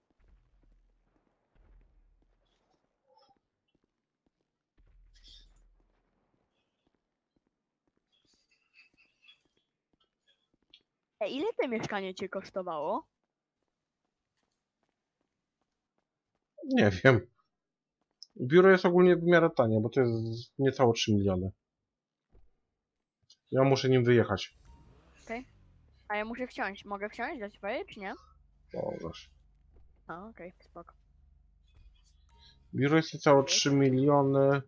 Ile to mieszkanie cię kosztowało? Nie wiem. Biuro jest ogólnie w miarę tanie, bo to jest niecałe 3 miliony. Ja muszę nim wyjechać. A ja muszę wsiąść. Mogę wsiąść do swojej, czy nie? Możesz. A, okej, spoko. Biuro jest niecałe 3 miliony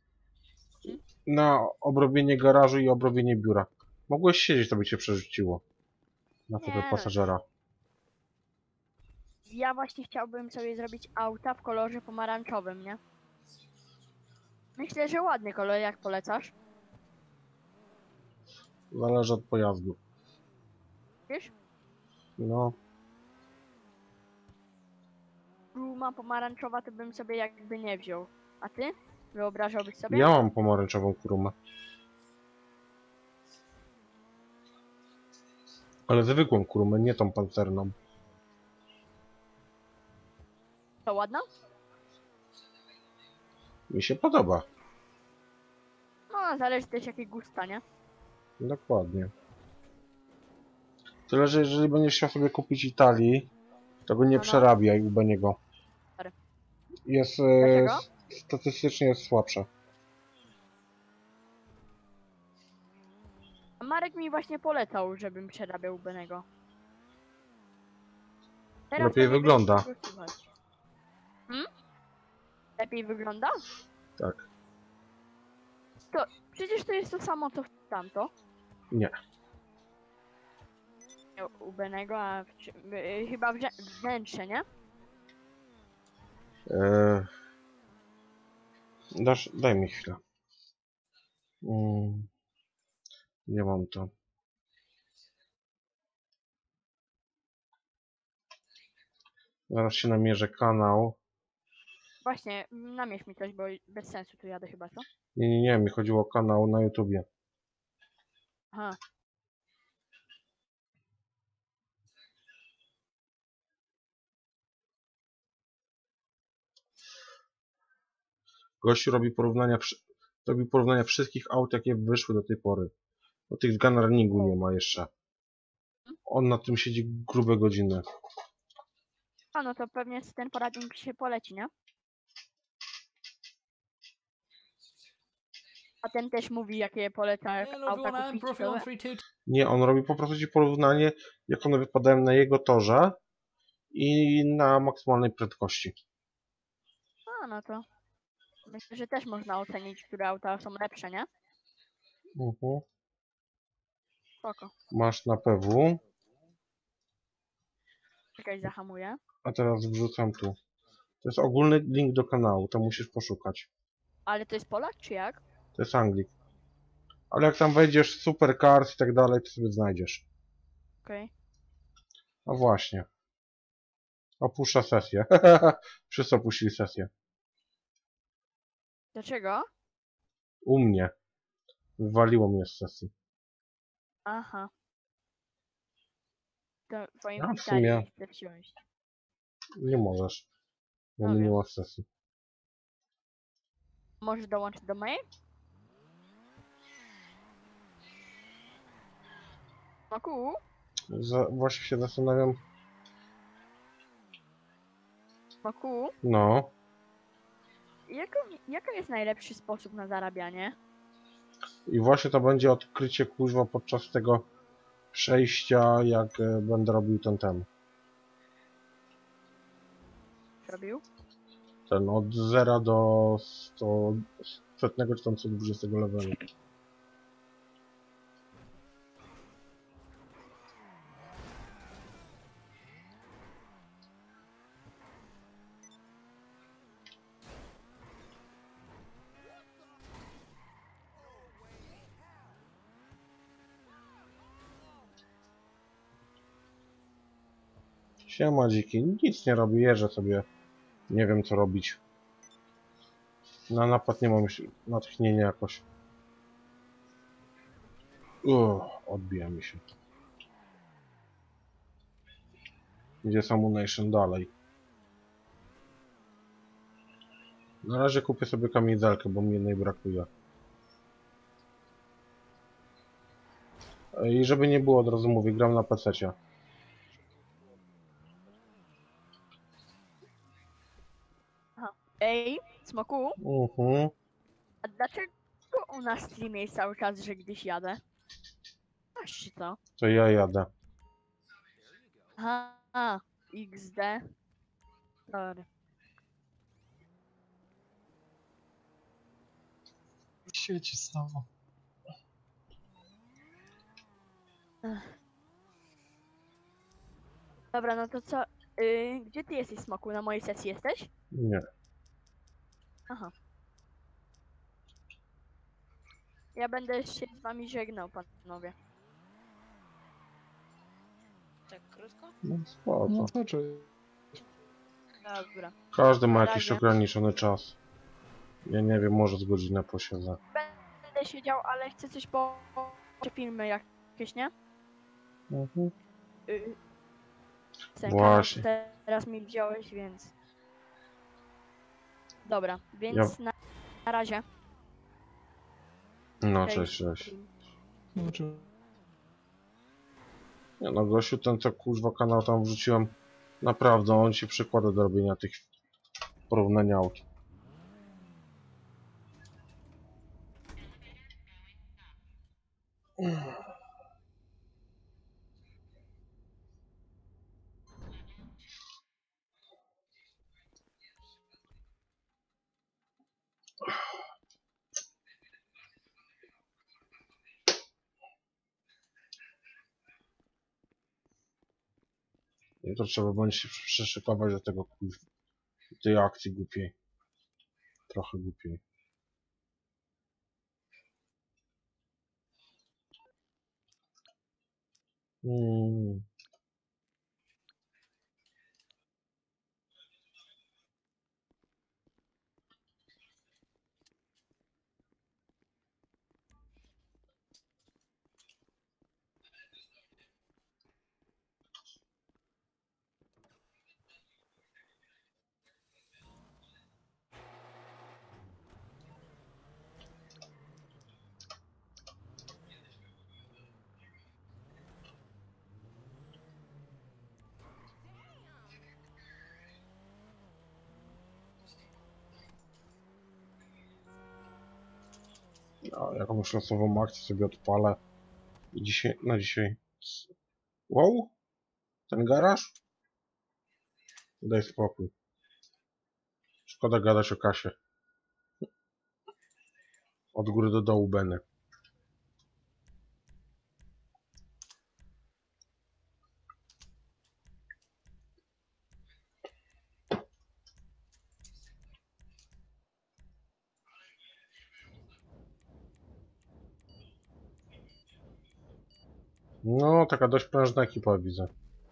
na obrobienie garażu i obrobienie biura. Mogłeś siedzieć, to by cię przerzuciło. Na Nie, fotel no. pasażera. Ja właśnie chciałbym sobie zrobić auta w kolorze pomarańczowym, nie? Myślę, że ładny kolor, jak polecasz. Zależy od pojazdu. Wiesz? No, Bruma pomarańczowa to bym sobie jakby nie wziął. A ty? Wyobrażałbyś sobie? ja mam pomarańczową kurumę. Ale zwykłą kurumę, nie tą pancerną. To ładna? Mi się podoba. No, zależy też jakie gusta, nie? Dokładnie. Tyle, że jeżeli będziesz chciał sobie kupić Italii, to go nie No, no. przerabiaj u Beniego. Sorry. Jest Dlaczego? statystycznie jest słabsza. A Marek mi właśnie polecał, żebym przerabiał Benego. Teraz Lepiej to nie wygląda. będzie go słychać. Lepiej wygląda? Tak. Przecież to jest to samo co tamto. Nie. U Benego, a chyba wnętrze, nie? Daj mi chwilę. Nie mam to. Zaraz się namierzę kanał. Właśnie, namierz mi coś, bo bez sensu tu jadę chyba, co? Nie, mi chodziło o kanał na YouTubie. Aha. Gościu robi porównania wszystkich aut, jakie wyszły do tej pory. Bo tych z Gunrunningu nie ma jeszcze. On na tym siedzi grube godziny. A no to pewnie ten poradnik się poleci, nie? A ten też mówi, jakie poleca, jak Hello auta everyone, I'm kupić. Profil To... on 322. Nie, on robi po prostu ci porównanie, jak one wypadają na jego torze i na maksymalnej prędkości. A no to myślę, że też można ocenić, które auta są lepsze, nie? Spoko. Masz na PW, Czekaj, zahamuję. a teraz wrzucam tu. To jest ogólny link do kanału, to musisz poszukać. Ale to jest Polak, czy jak? To jest Anglik. Ale jak tam wejdziesz Supercars i tak dalej, to sobie znajdziesz. Okej. A właśnie. Opuszcza sesję. Wszyscy opuścili sesję. Dlaczego? U mnie. Wywaliło mnie z sesji. Aha. To twoim A, w Italii sumie- nie chcę wsiąść. Nie możesz. Bo No mnie nie wiem. ma w sesji. Możesz dołączyć do mojej? Maku? Właśnie się zastanawiam. Maku? No. Jaki jest najlepszy sposób na zarabianie? I właśnie to będzie odkrycie kuźwa podczas tego przejścia, jak będę robił ten. Robił? Ten od 0 do 100 czy tam 120 levelu. Siema dziki, nic nie robię, jeżdżę sobie. Nie wiem co robić. Na napad nie mam już natchnienia jakoś. Odbija mi się. Gdzie jest Ammunition dalej? Na razie kupię sobie kamizelkę, bo mi jednej brakuje. I żeby nie było, od razu mówię, gram na PC-cie. Ej, Smoku? Mhm. A dlaczego u nas w streamie jest cały czas, że gdzieś jadę? Masz czy co? To ja jadę. Aha, XD. Sorry. Sieci samo. Dobra, no to co? Gdzie ty jesteś, Smoku? Na mojej sesji jesteś? Nie. Aha. Ja będę się z wami żegnał, panowie. Tak krótko? No spoko. No to cześć. Dobra. Każdy ma Na jakiś razie. ograniczony czas. Ja nie wiem, może z godzinę posiedzę. Będę siedział, ale chcę coś po filmy jakieś, nie? Mhm. Ten Właśnie. kanał teraz mi wziąłeś, więc... Dobra, więc Ja- na razie. No, cześć. No, cześć. Nie no, gościu, ten co kuźwa kanał tam wrzuciłem, naprawdę, on się przykłada do robienia tych porównań aut. No to trzeba będzie się przyszykować do tego tej akcji głupiej. Trochę głupiej. Mm. No, jakąś losową akcję sobie odpalę. I dzisiaj, na dzisiaj. Wow? Ten garaż? Daj spokój. Szkoda gadać o kasie. Od góry do dołu Benny. No, taka dość prężna ekipa widzę.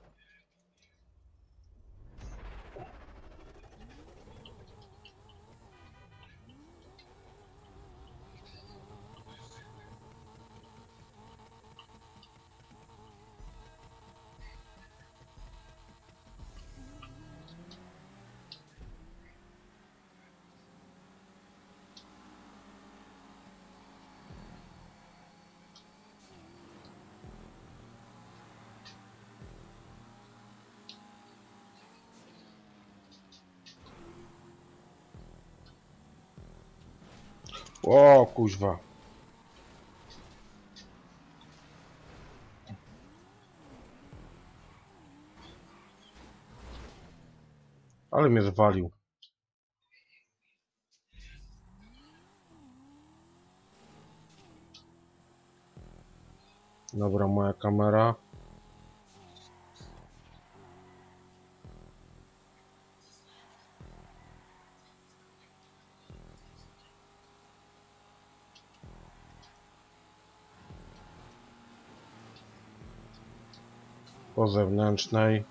O, kuźwa. Ale mnie zwalił. Dobra, moja kamera. Po zewnętrznej.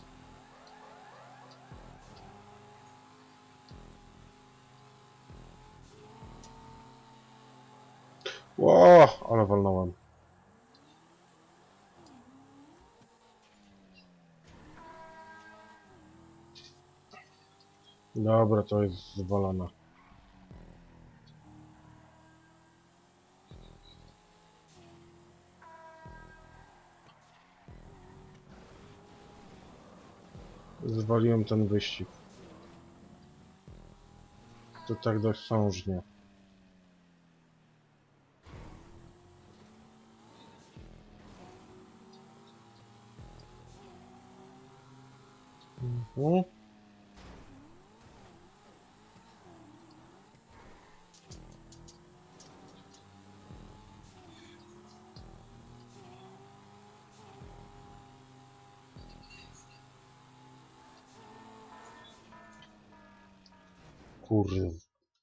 O, ale walnąłem. Dobra, to jest zwalone. Zwaliłem ten wyścig. To tak dość sążnie. Mhm. Kurwa.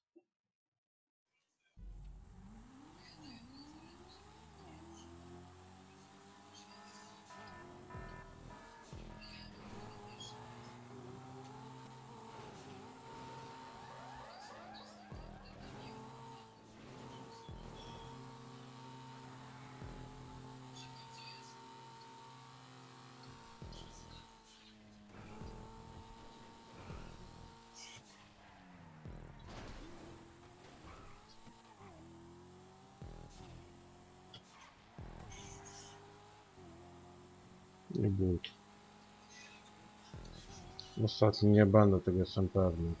Nie but. Ostatni nie będę, tego jestem pewny.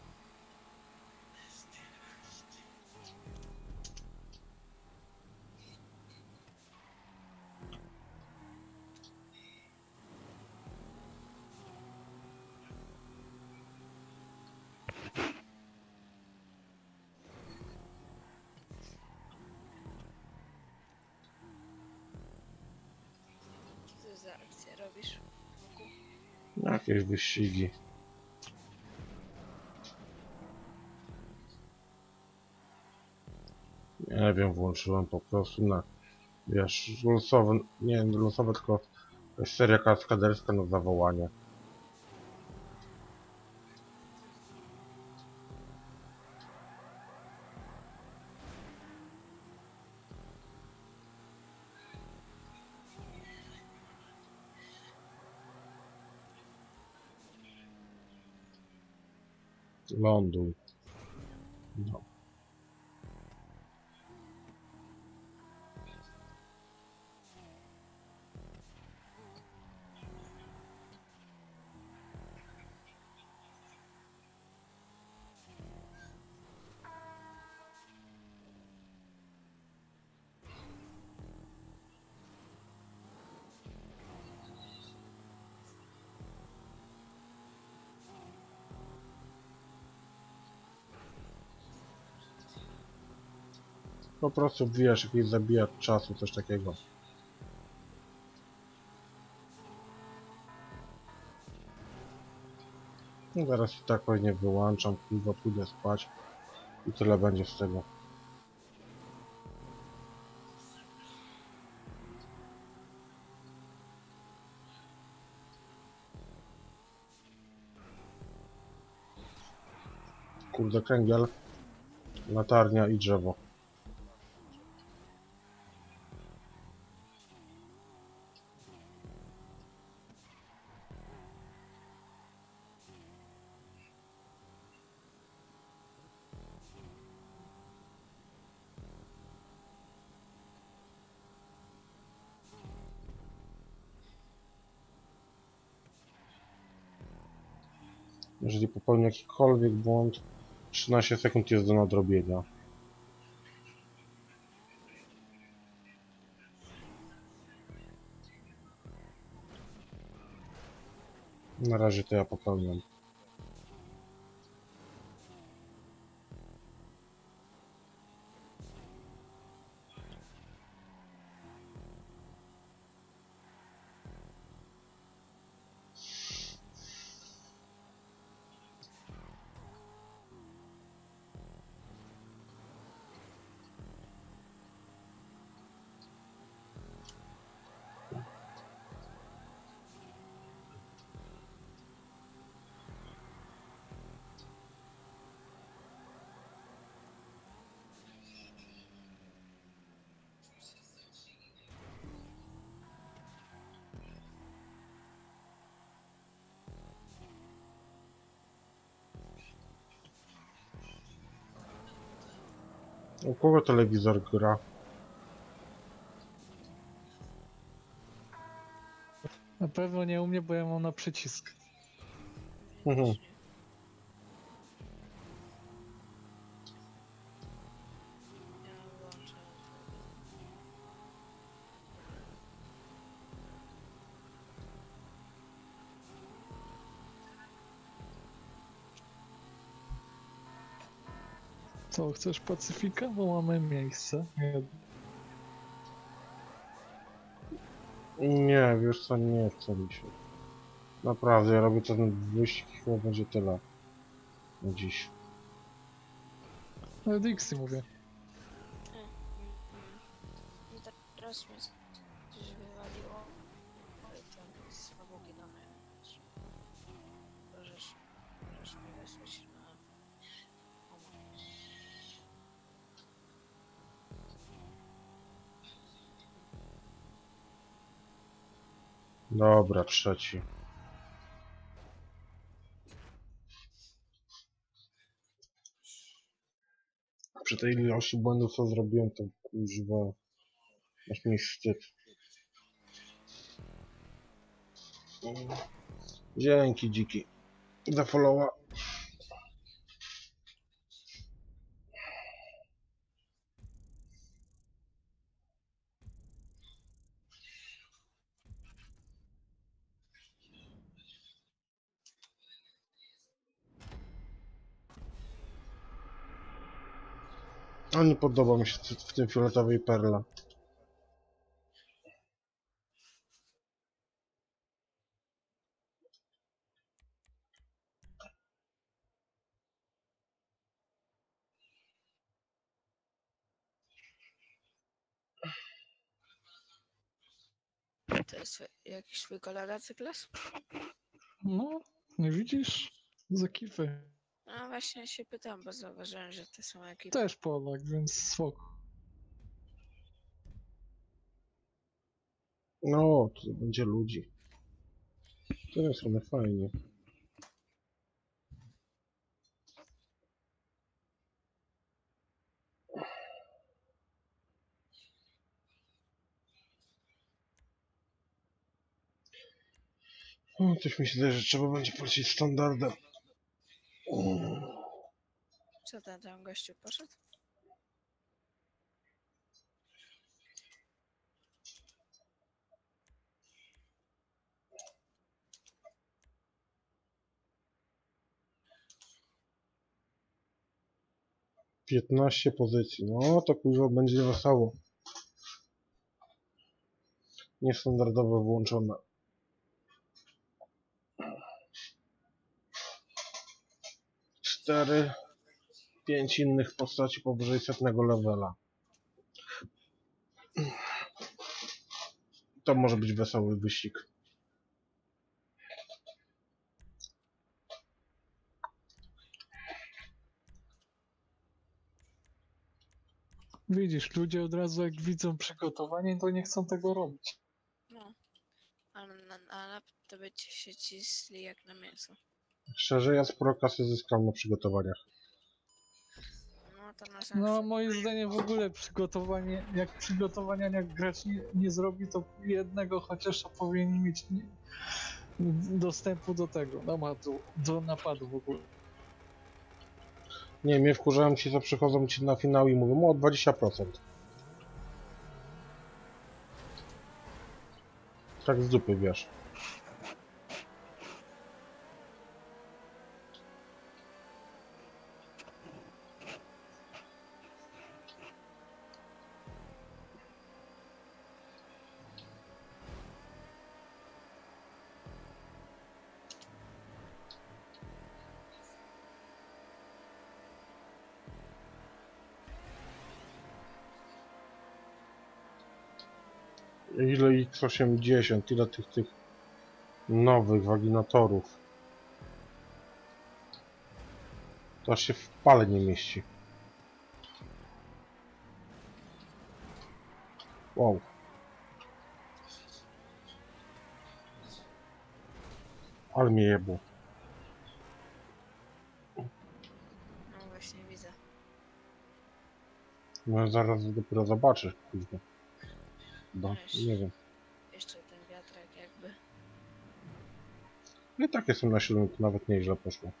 Co ty za akcję robisz? Jakieś wyścigi. Nie wiem, włączyłem po prostu na, wiesz, losowe, nie losowe, tylko jakaś seria kaskaderska na zawołanie. Ląduj. No. Po prostu wbijasz jakiś zabijacz czasu, coś takiego. No zaraz i tak pewnie wyłączam, kurwa, pójdę spać i tyle będzie z tego. Kurde, kręgiel, latarnia i drzewo. Jeżeli popełnię jakikolwiek błąd, 13 sekund jest do nadrobienia. Na razie to ja popełniam. U kogo telewizor gra? Na pewno nie u mnie, bo ja mam na przycisk. Mhm. Ja włączę. Co, chcesz Pacyfika? Bo mamy miejsce. Nie. Nie, wiesz co, nie chce mi się. Naprawdę, ja robię ten wyścig i chyba będzie tyle. Na dziś. Ale Dixie mówię. I teraz mnie coś wywaliło. Oj, tam słabo gadamy. Możesz mnie wysłać na... Dobra, trzeci. Przy tej ilości błędów, co zrobiłem, to kuźwa, aż mi wstyd. Dzięki, dziki. Za followa. A nie podoba mi się w tym fioletowej perla. To jest jakiś twój kolega cyklas? No, nie widzisz? Z ekipy. No właśnie się pytam, bo zauważyłem, że to są ekipy. Też Polak, więc spoko. No, to będzie ludzi. To jest one fajnie. O, coś mi się zdaje, że trzeba będzie polecieć standardem. Co ten tam gościu poszedł? Piętnaście pozycji. No, to kurwa będzie wesoło. Niestandardowe włączone. 4, 5 innych postaci powyżej 100 levela. To może być wesoły wyścig. Widzisz, ludzie od razu jak widzą przygotowanie, to nie chcą tego robić. No. A na to będzie się cisli jak na mięso. Szczerze, ja sporo kasy zyskam na przygotowaniach. No to na No, zawsze. moim zdaniem w ogóle przygotowanie, jak przygotowania jak gracz nie zrobi, to jednego chociaż powinien mieć dostępu do tego, do napadu w ogóle. Nie, mnie wkurzają ci, co przychodzą ci na finał i mówią o 20%. Tak z dupy, wiesz. Ile X80, ile tych nowych waginatorów. To aż się w pale nie mieści. Wow. Ale mnie jebło. No właśnie widzę. No zaraz dopiero zobaczysz, kurwa. Bo, nie wiem. Jeszcze ten wiatrak jakby. No i tak jestem na 7, nawet nieźle poszło.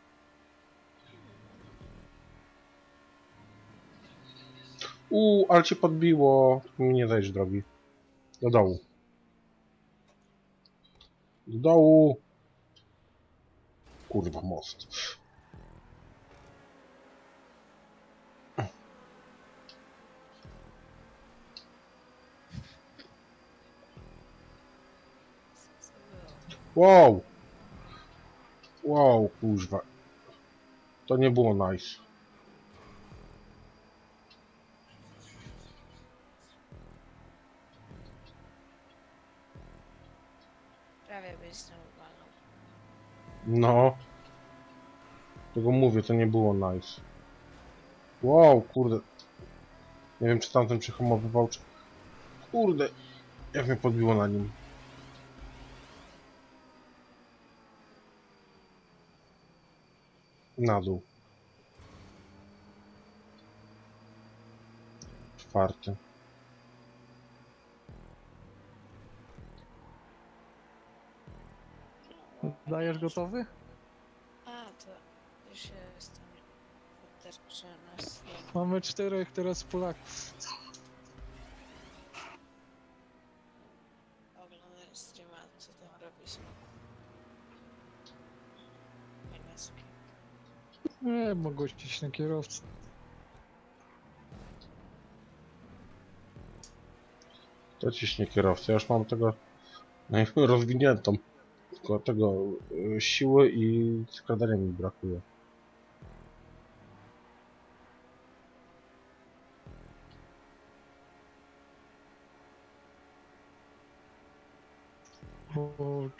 Ale cię podbiło. Nie zejść drogi. Do dołu. Do dołu. Kurwa, most. Co było? Wow. Wow, kurwa. To nie było nice. Prawie byś znowu walnął. No. Tego mówię, to nie było nice. Wow, kurde. Nie wiem, czy tamten przyhamowywał, czy... Kurde. Jak mnie podbiło na nim. Na dół. 4. Dajesz gotowy? A, to już jestem. Wystarczy nas. Mamy 4 teraz Polaków. Oglądaj streama, co tam robisz. Niemiecki. Nie, mogło ścić na kierowcę. To ciśnie kierowcę. Ja już mam tego rozwiniętą. Tylko tego siły i skradania mi brakuje. O,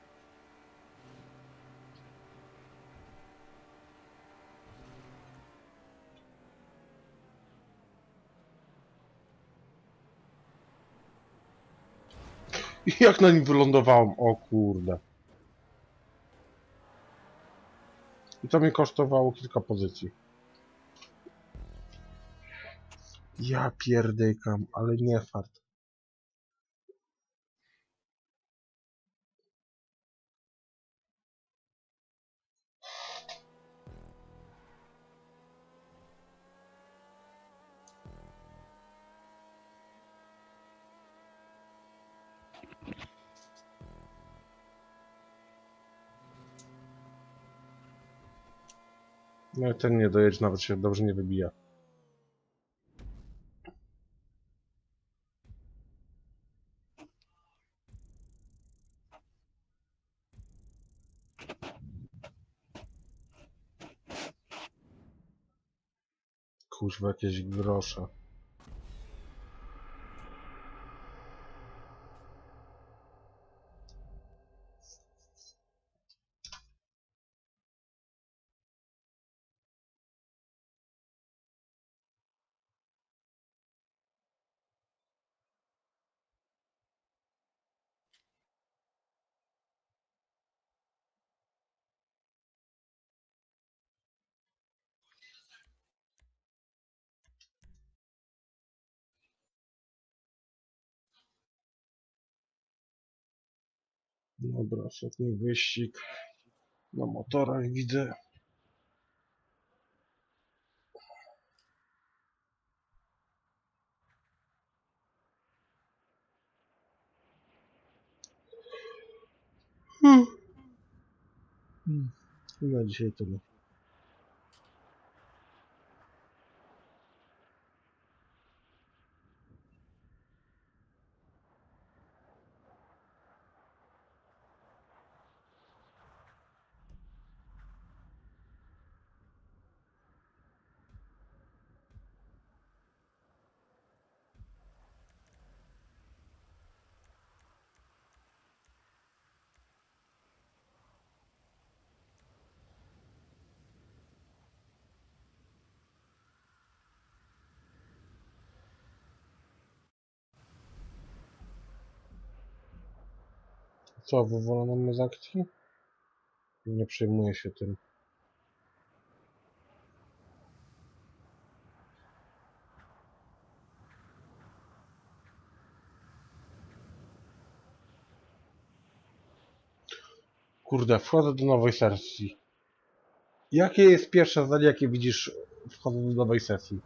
Jak na nim wylądowałem? O kurde. I to mi kosztowało kilka pozycji. Ja pierdykam, ale nie fart. No i ten nie dojedzie, nawet się dobrze nie wybija. Kuźwa, jakieś grosze. Dobra, ostatni wyścig. Na motorach widzę. I na dzisiaj tyle. Co, wywolono mnie z akcji? Nie przejmuję się tym. Kurde, wchodzę do nowej sesji. Jakie jest pierwsze zdanie, jakie widzisz wchodząc do nowej sesji?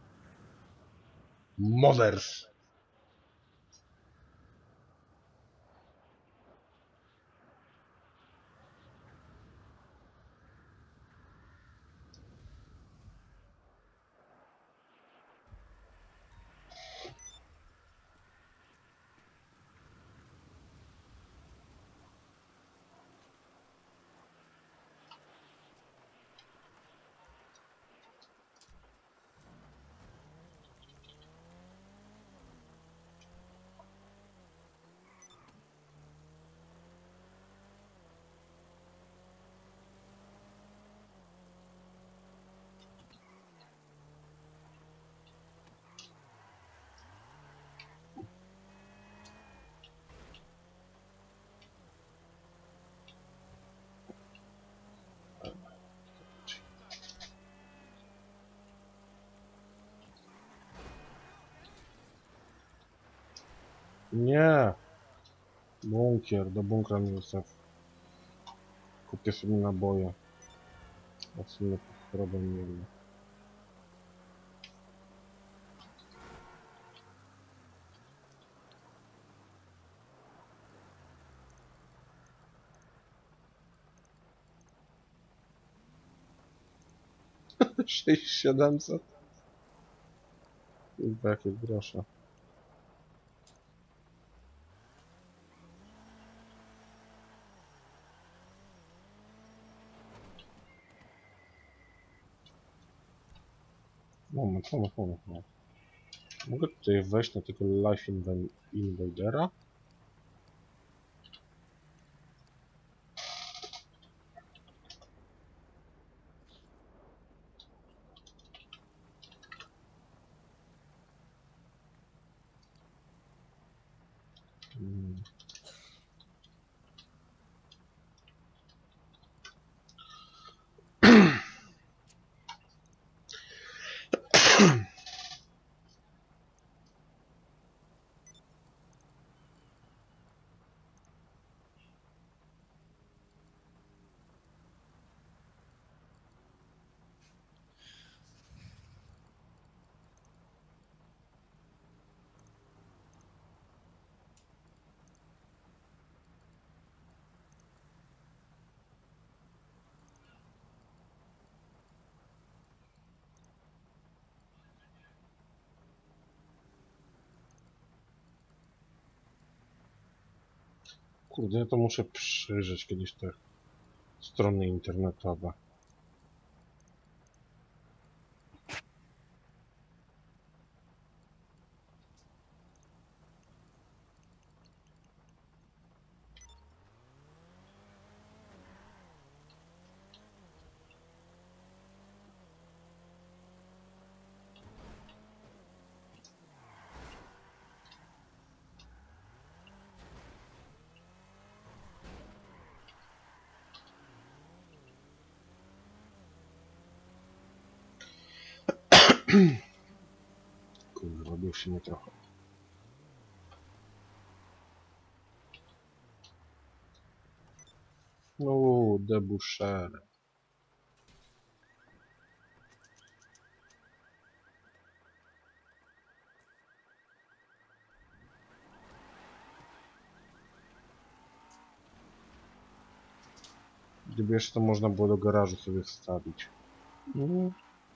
Mothers. Nie. Bunkier, do bunkra nie zostaw. Kupię sobie naboje. A w sumie problem nie wiem. Sześć 700. Kurwa, jakie grosze. Moment. Mogę tutaj wejść na tego Life Invadera? Mm. Kurde, ja to muszę przyjrzeć kiedyś te strony internetowe. Kurde, robił się nie trochę. No, deboucher. Gdyby jeszcze to można było do garażu sobie wstawić. No.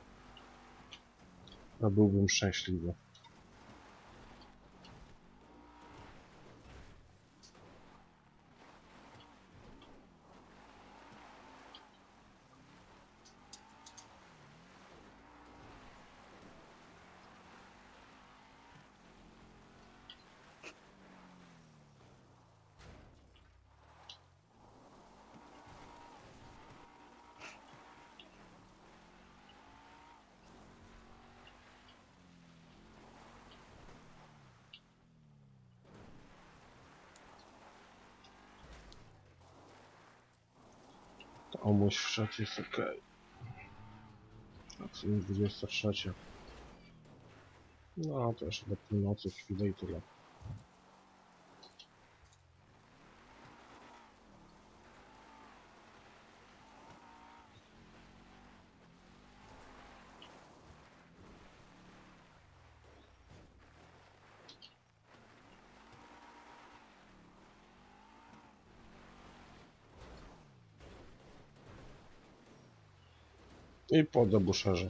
Ja byłbym szczęśliwy. To omuś wszedł jest ok. A co jest 23. No to jeszcze do północy chwilę i tyle. I po debuscherze.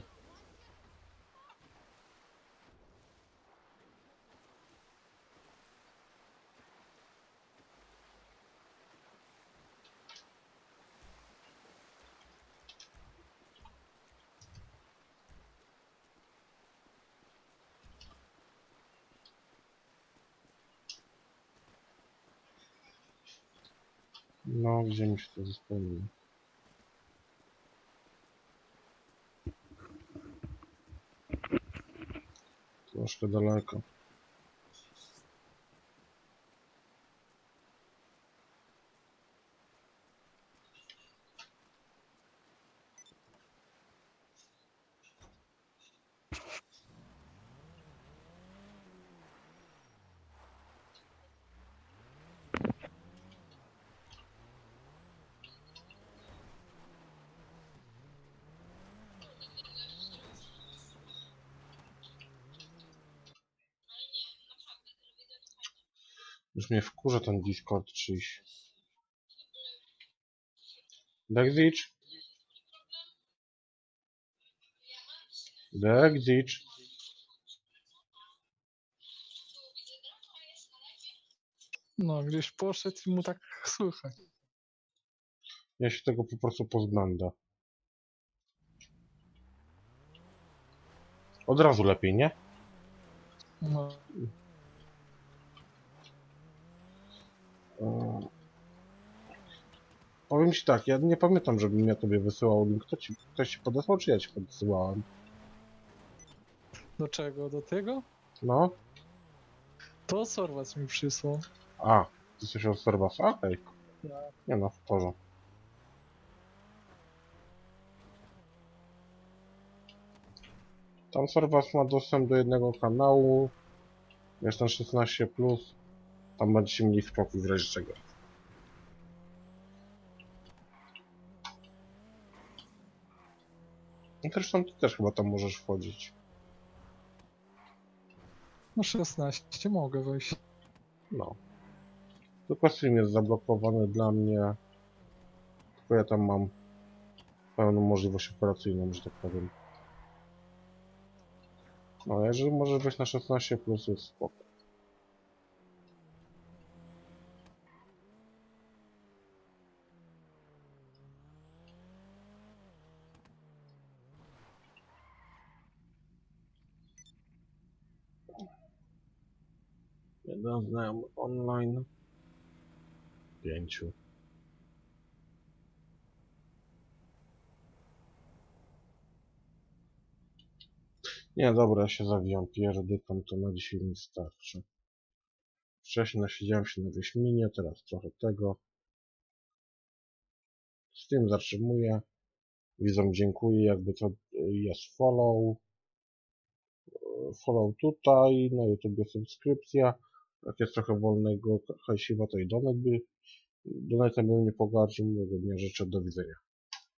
No, gdzie mi się to zespełniło? Troszkę daleko. Już mnie wkurza ten Discord czyjś. Dexich? Dexich? No, gdzieś poszedł i mu tak słychać. Ja się tego po prostu pozbędę. Od razu lepiej, nie? No, Eee, Powiem ci tak, ja nie pamiętam, żebym ja tobie wysyłał link. Ktoś ci podesłał, czy ja ci podsyłałem? do czego? Do tego? No, To Sorwas mi przysłał. A, ty coś od Sorbasa? Okej. Nie no, w porządku. Tam Sorbas ma dostęp do jednego kanału. Jest ten 16+. Tam będziecie mieli spokój w razie czego. No zresztą ty też chyba tam możesz wchodzić. No 16 mogę wejść. No. Tylko stream jest zablokowany dla mnie. Tylko ja tam mam pełną możliwość operacyjną, że tak powiem. No, jeżeli możesz wejść na 16+, jest spoko. Jeden znajomy online. 5. Nie, dobra, ja się zawijam pierdykam, to na dzisiaj mi starczy. Wcześniej nasiedziałem się na wyśminie, teraz trochę tego. Z tym zatrzymuję. Widzom dziękuję, jakby to jest follow. Follow tutaj, na YouTube subskrypcja. Jak jest trochę wolnego hajsiwa, to i donate by mnie pogardził. Miłego dnia życzę, do widzenia.